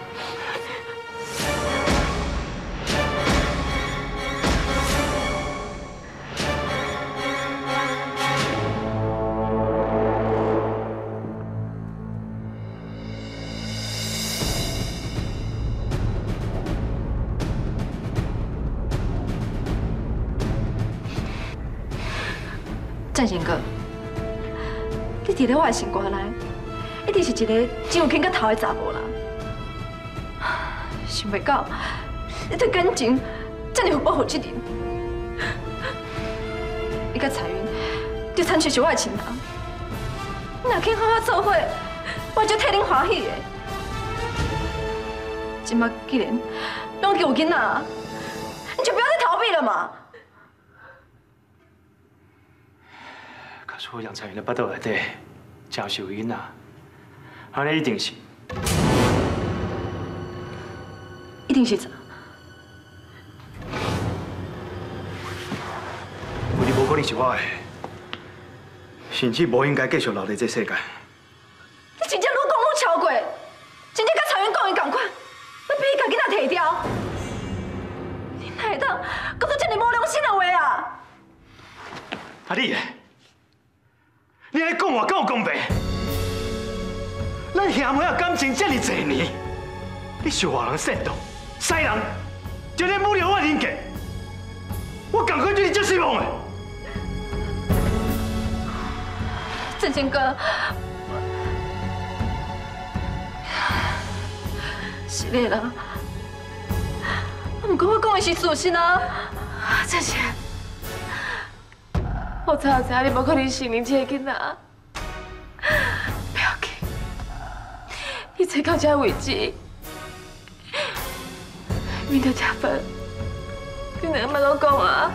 正贤哥，你伫咧我的心肝内，一定是一个真有劲甲头的查某人。想袂到，你对感情这么有保护责任。你甲彩云，就参像是我的亲人。你若肯好好做伙，我就替恁欢喜的。今麦既然拢有囡仔，你就不要再逃避了嘛。 可是我杨彩云的腹肚内底真是有囡仔，安尼一定是， 一定是啥？ 有你无可能是我的，甚至无应该继续留在这世界。 你真正愈讲愈超过，真正甲彩云讲的同款，要逼伊甲囡仔摕掉。你哪会当讲出这么无良心的话啊？ 啊你！ 你爱讲话敢有公平？咱兄妹啊感情这么多年，你受外人煽动，使人就咧侮辱我人格，我感觉对你最失望的。 正贤哥，是你啦，不过我讲的是事实啊，正贤。 我知影知影，你无可能承认这个囡仔，不要紧。你坐到这个位置，面对嘉芬，你两个莫拢讲啊！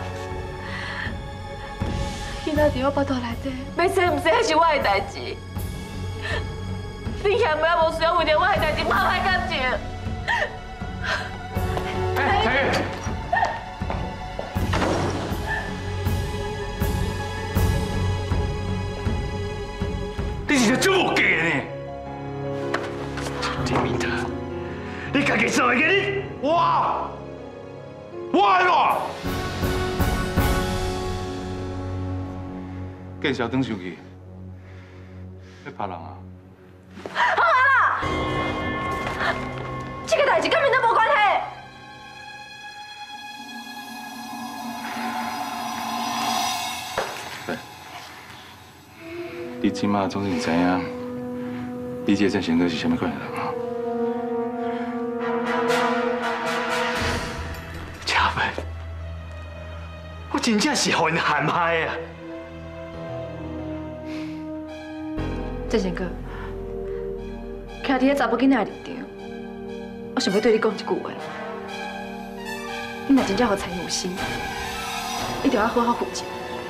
囡仔伫我腹肚内底，要生唔生那是我的代志。你兄妹无需要为着我的代志破坏感情， 你家己做会记你我，我安怎？ 见小等上去，要别人啊？ 好啊啦，这个代志跟民都无关系。 你即马总是知影，你这郑成哥是什么款的人啊？ 嘉文，我真正是互因陷害啊！ 郑成哥，徛伫个查某囡仔的立场，我想要对你讲一句话：你若真正互蔡有心，你就要好好负责。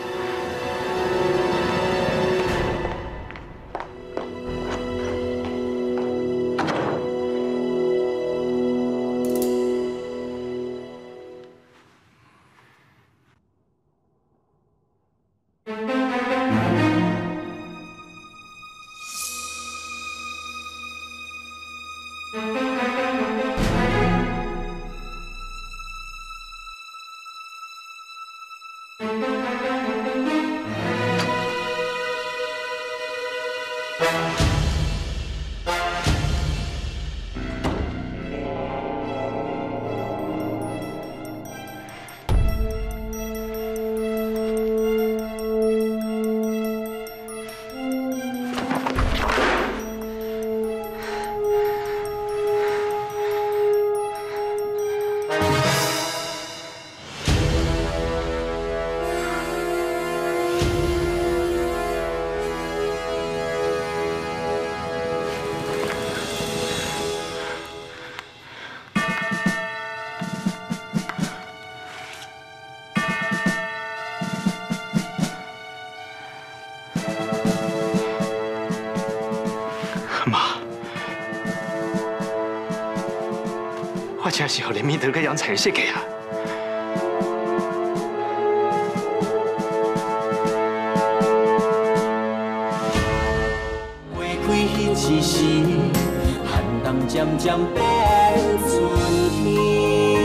我真是互林明德甲杨彩设计啊！ 花开迄一时，寒冬渐渐变春天。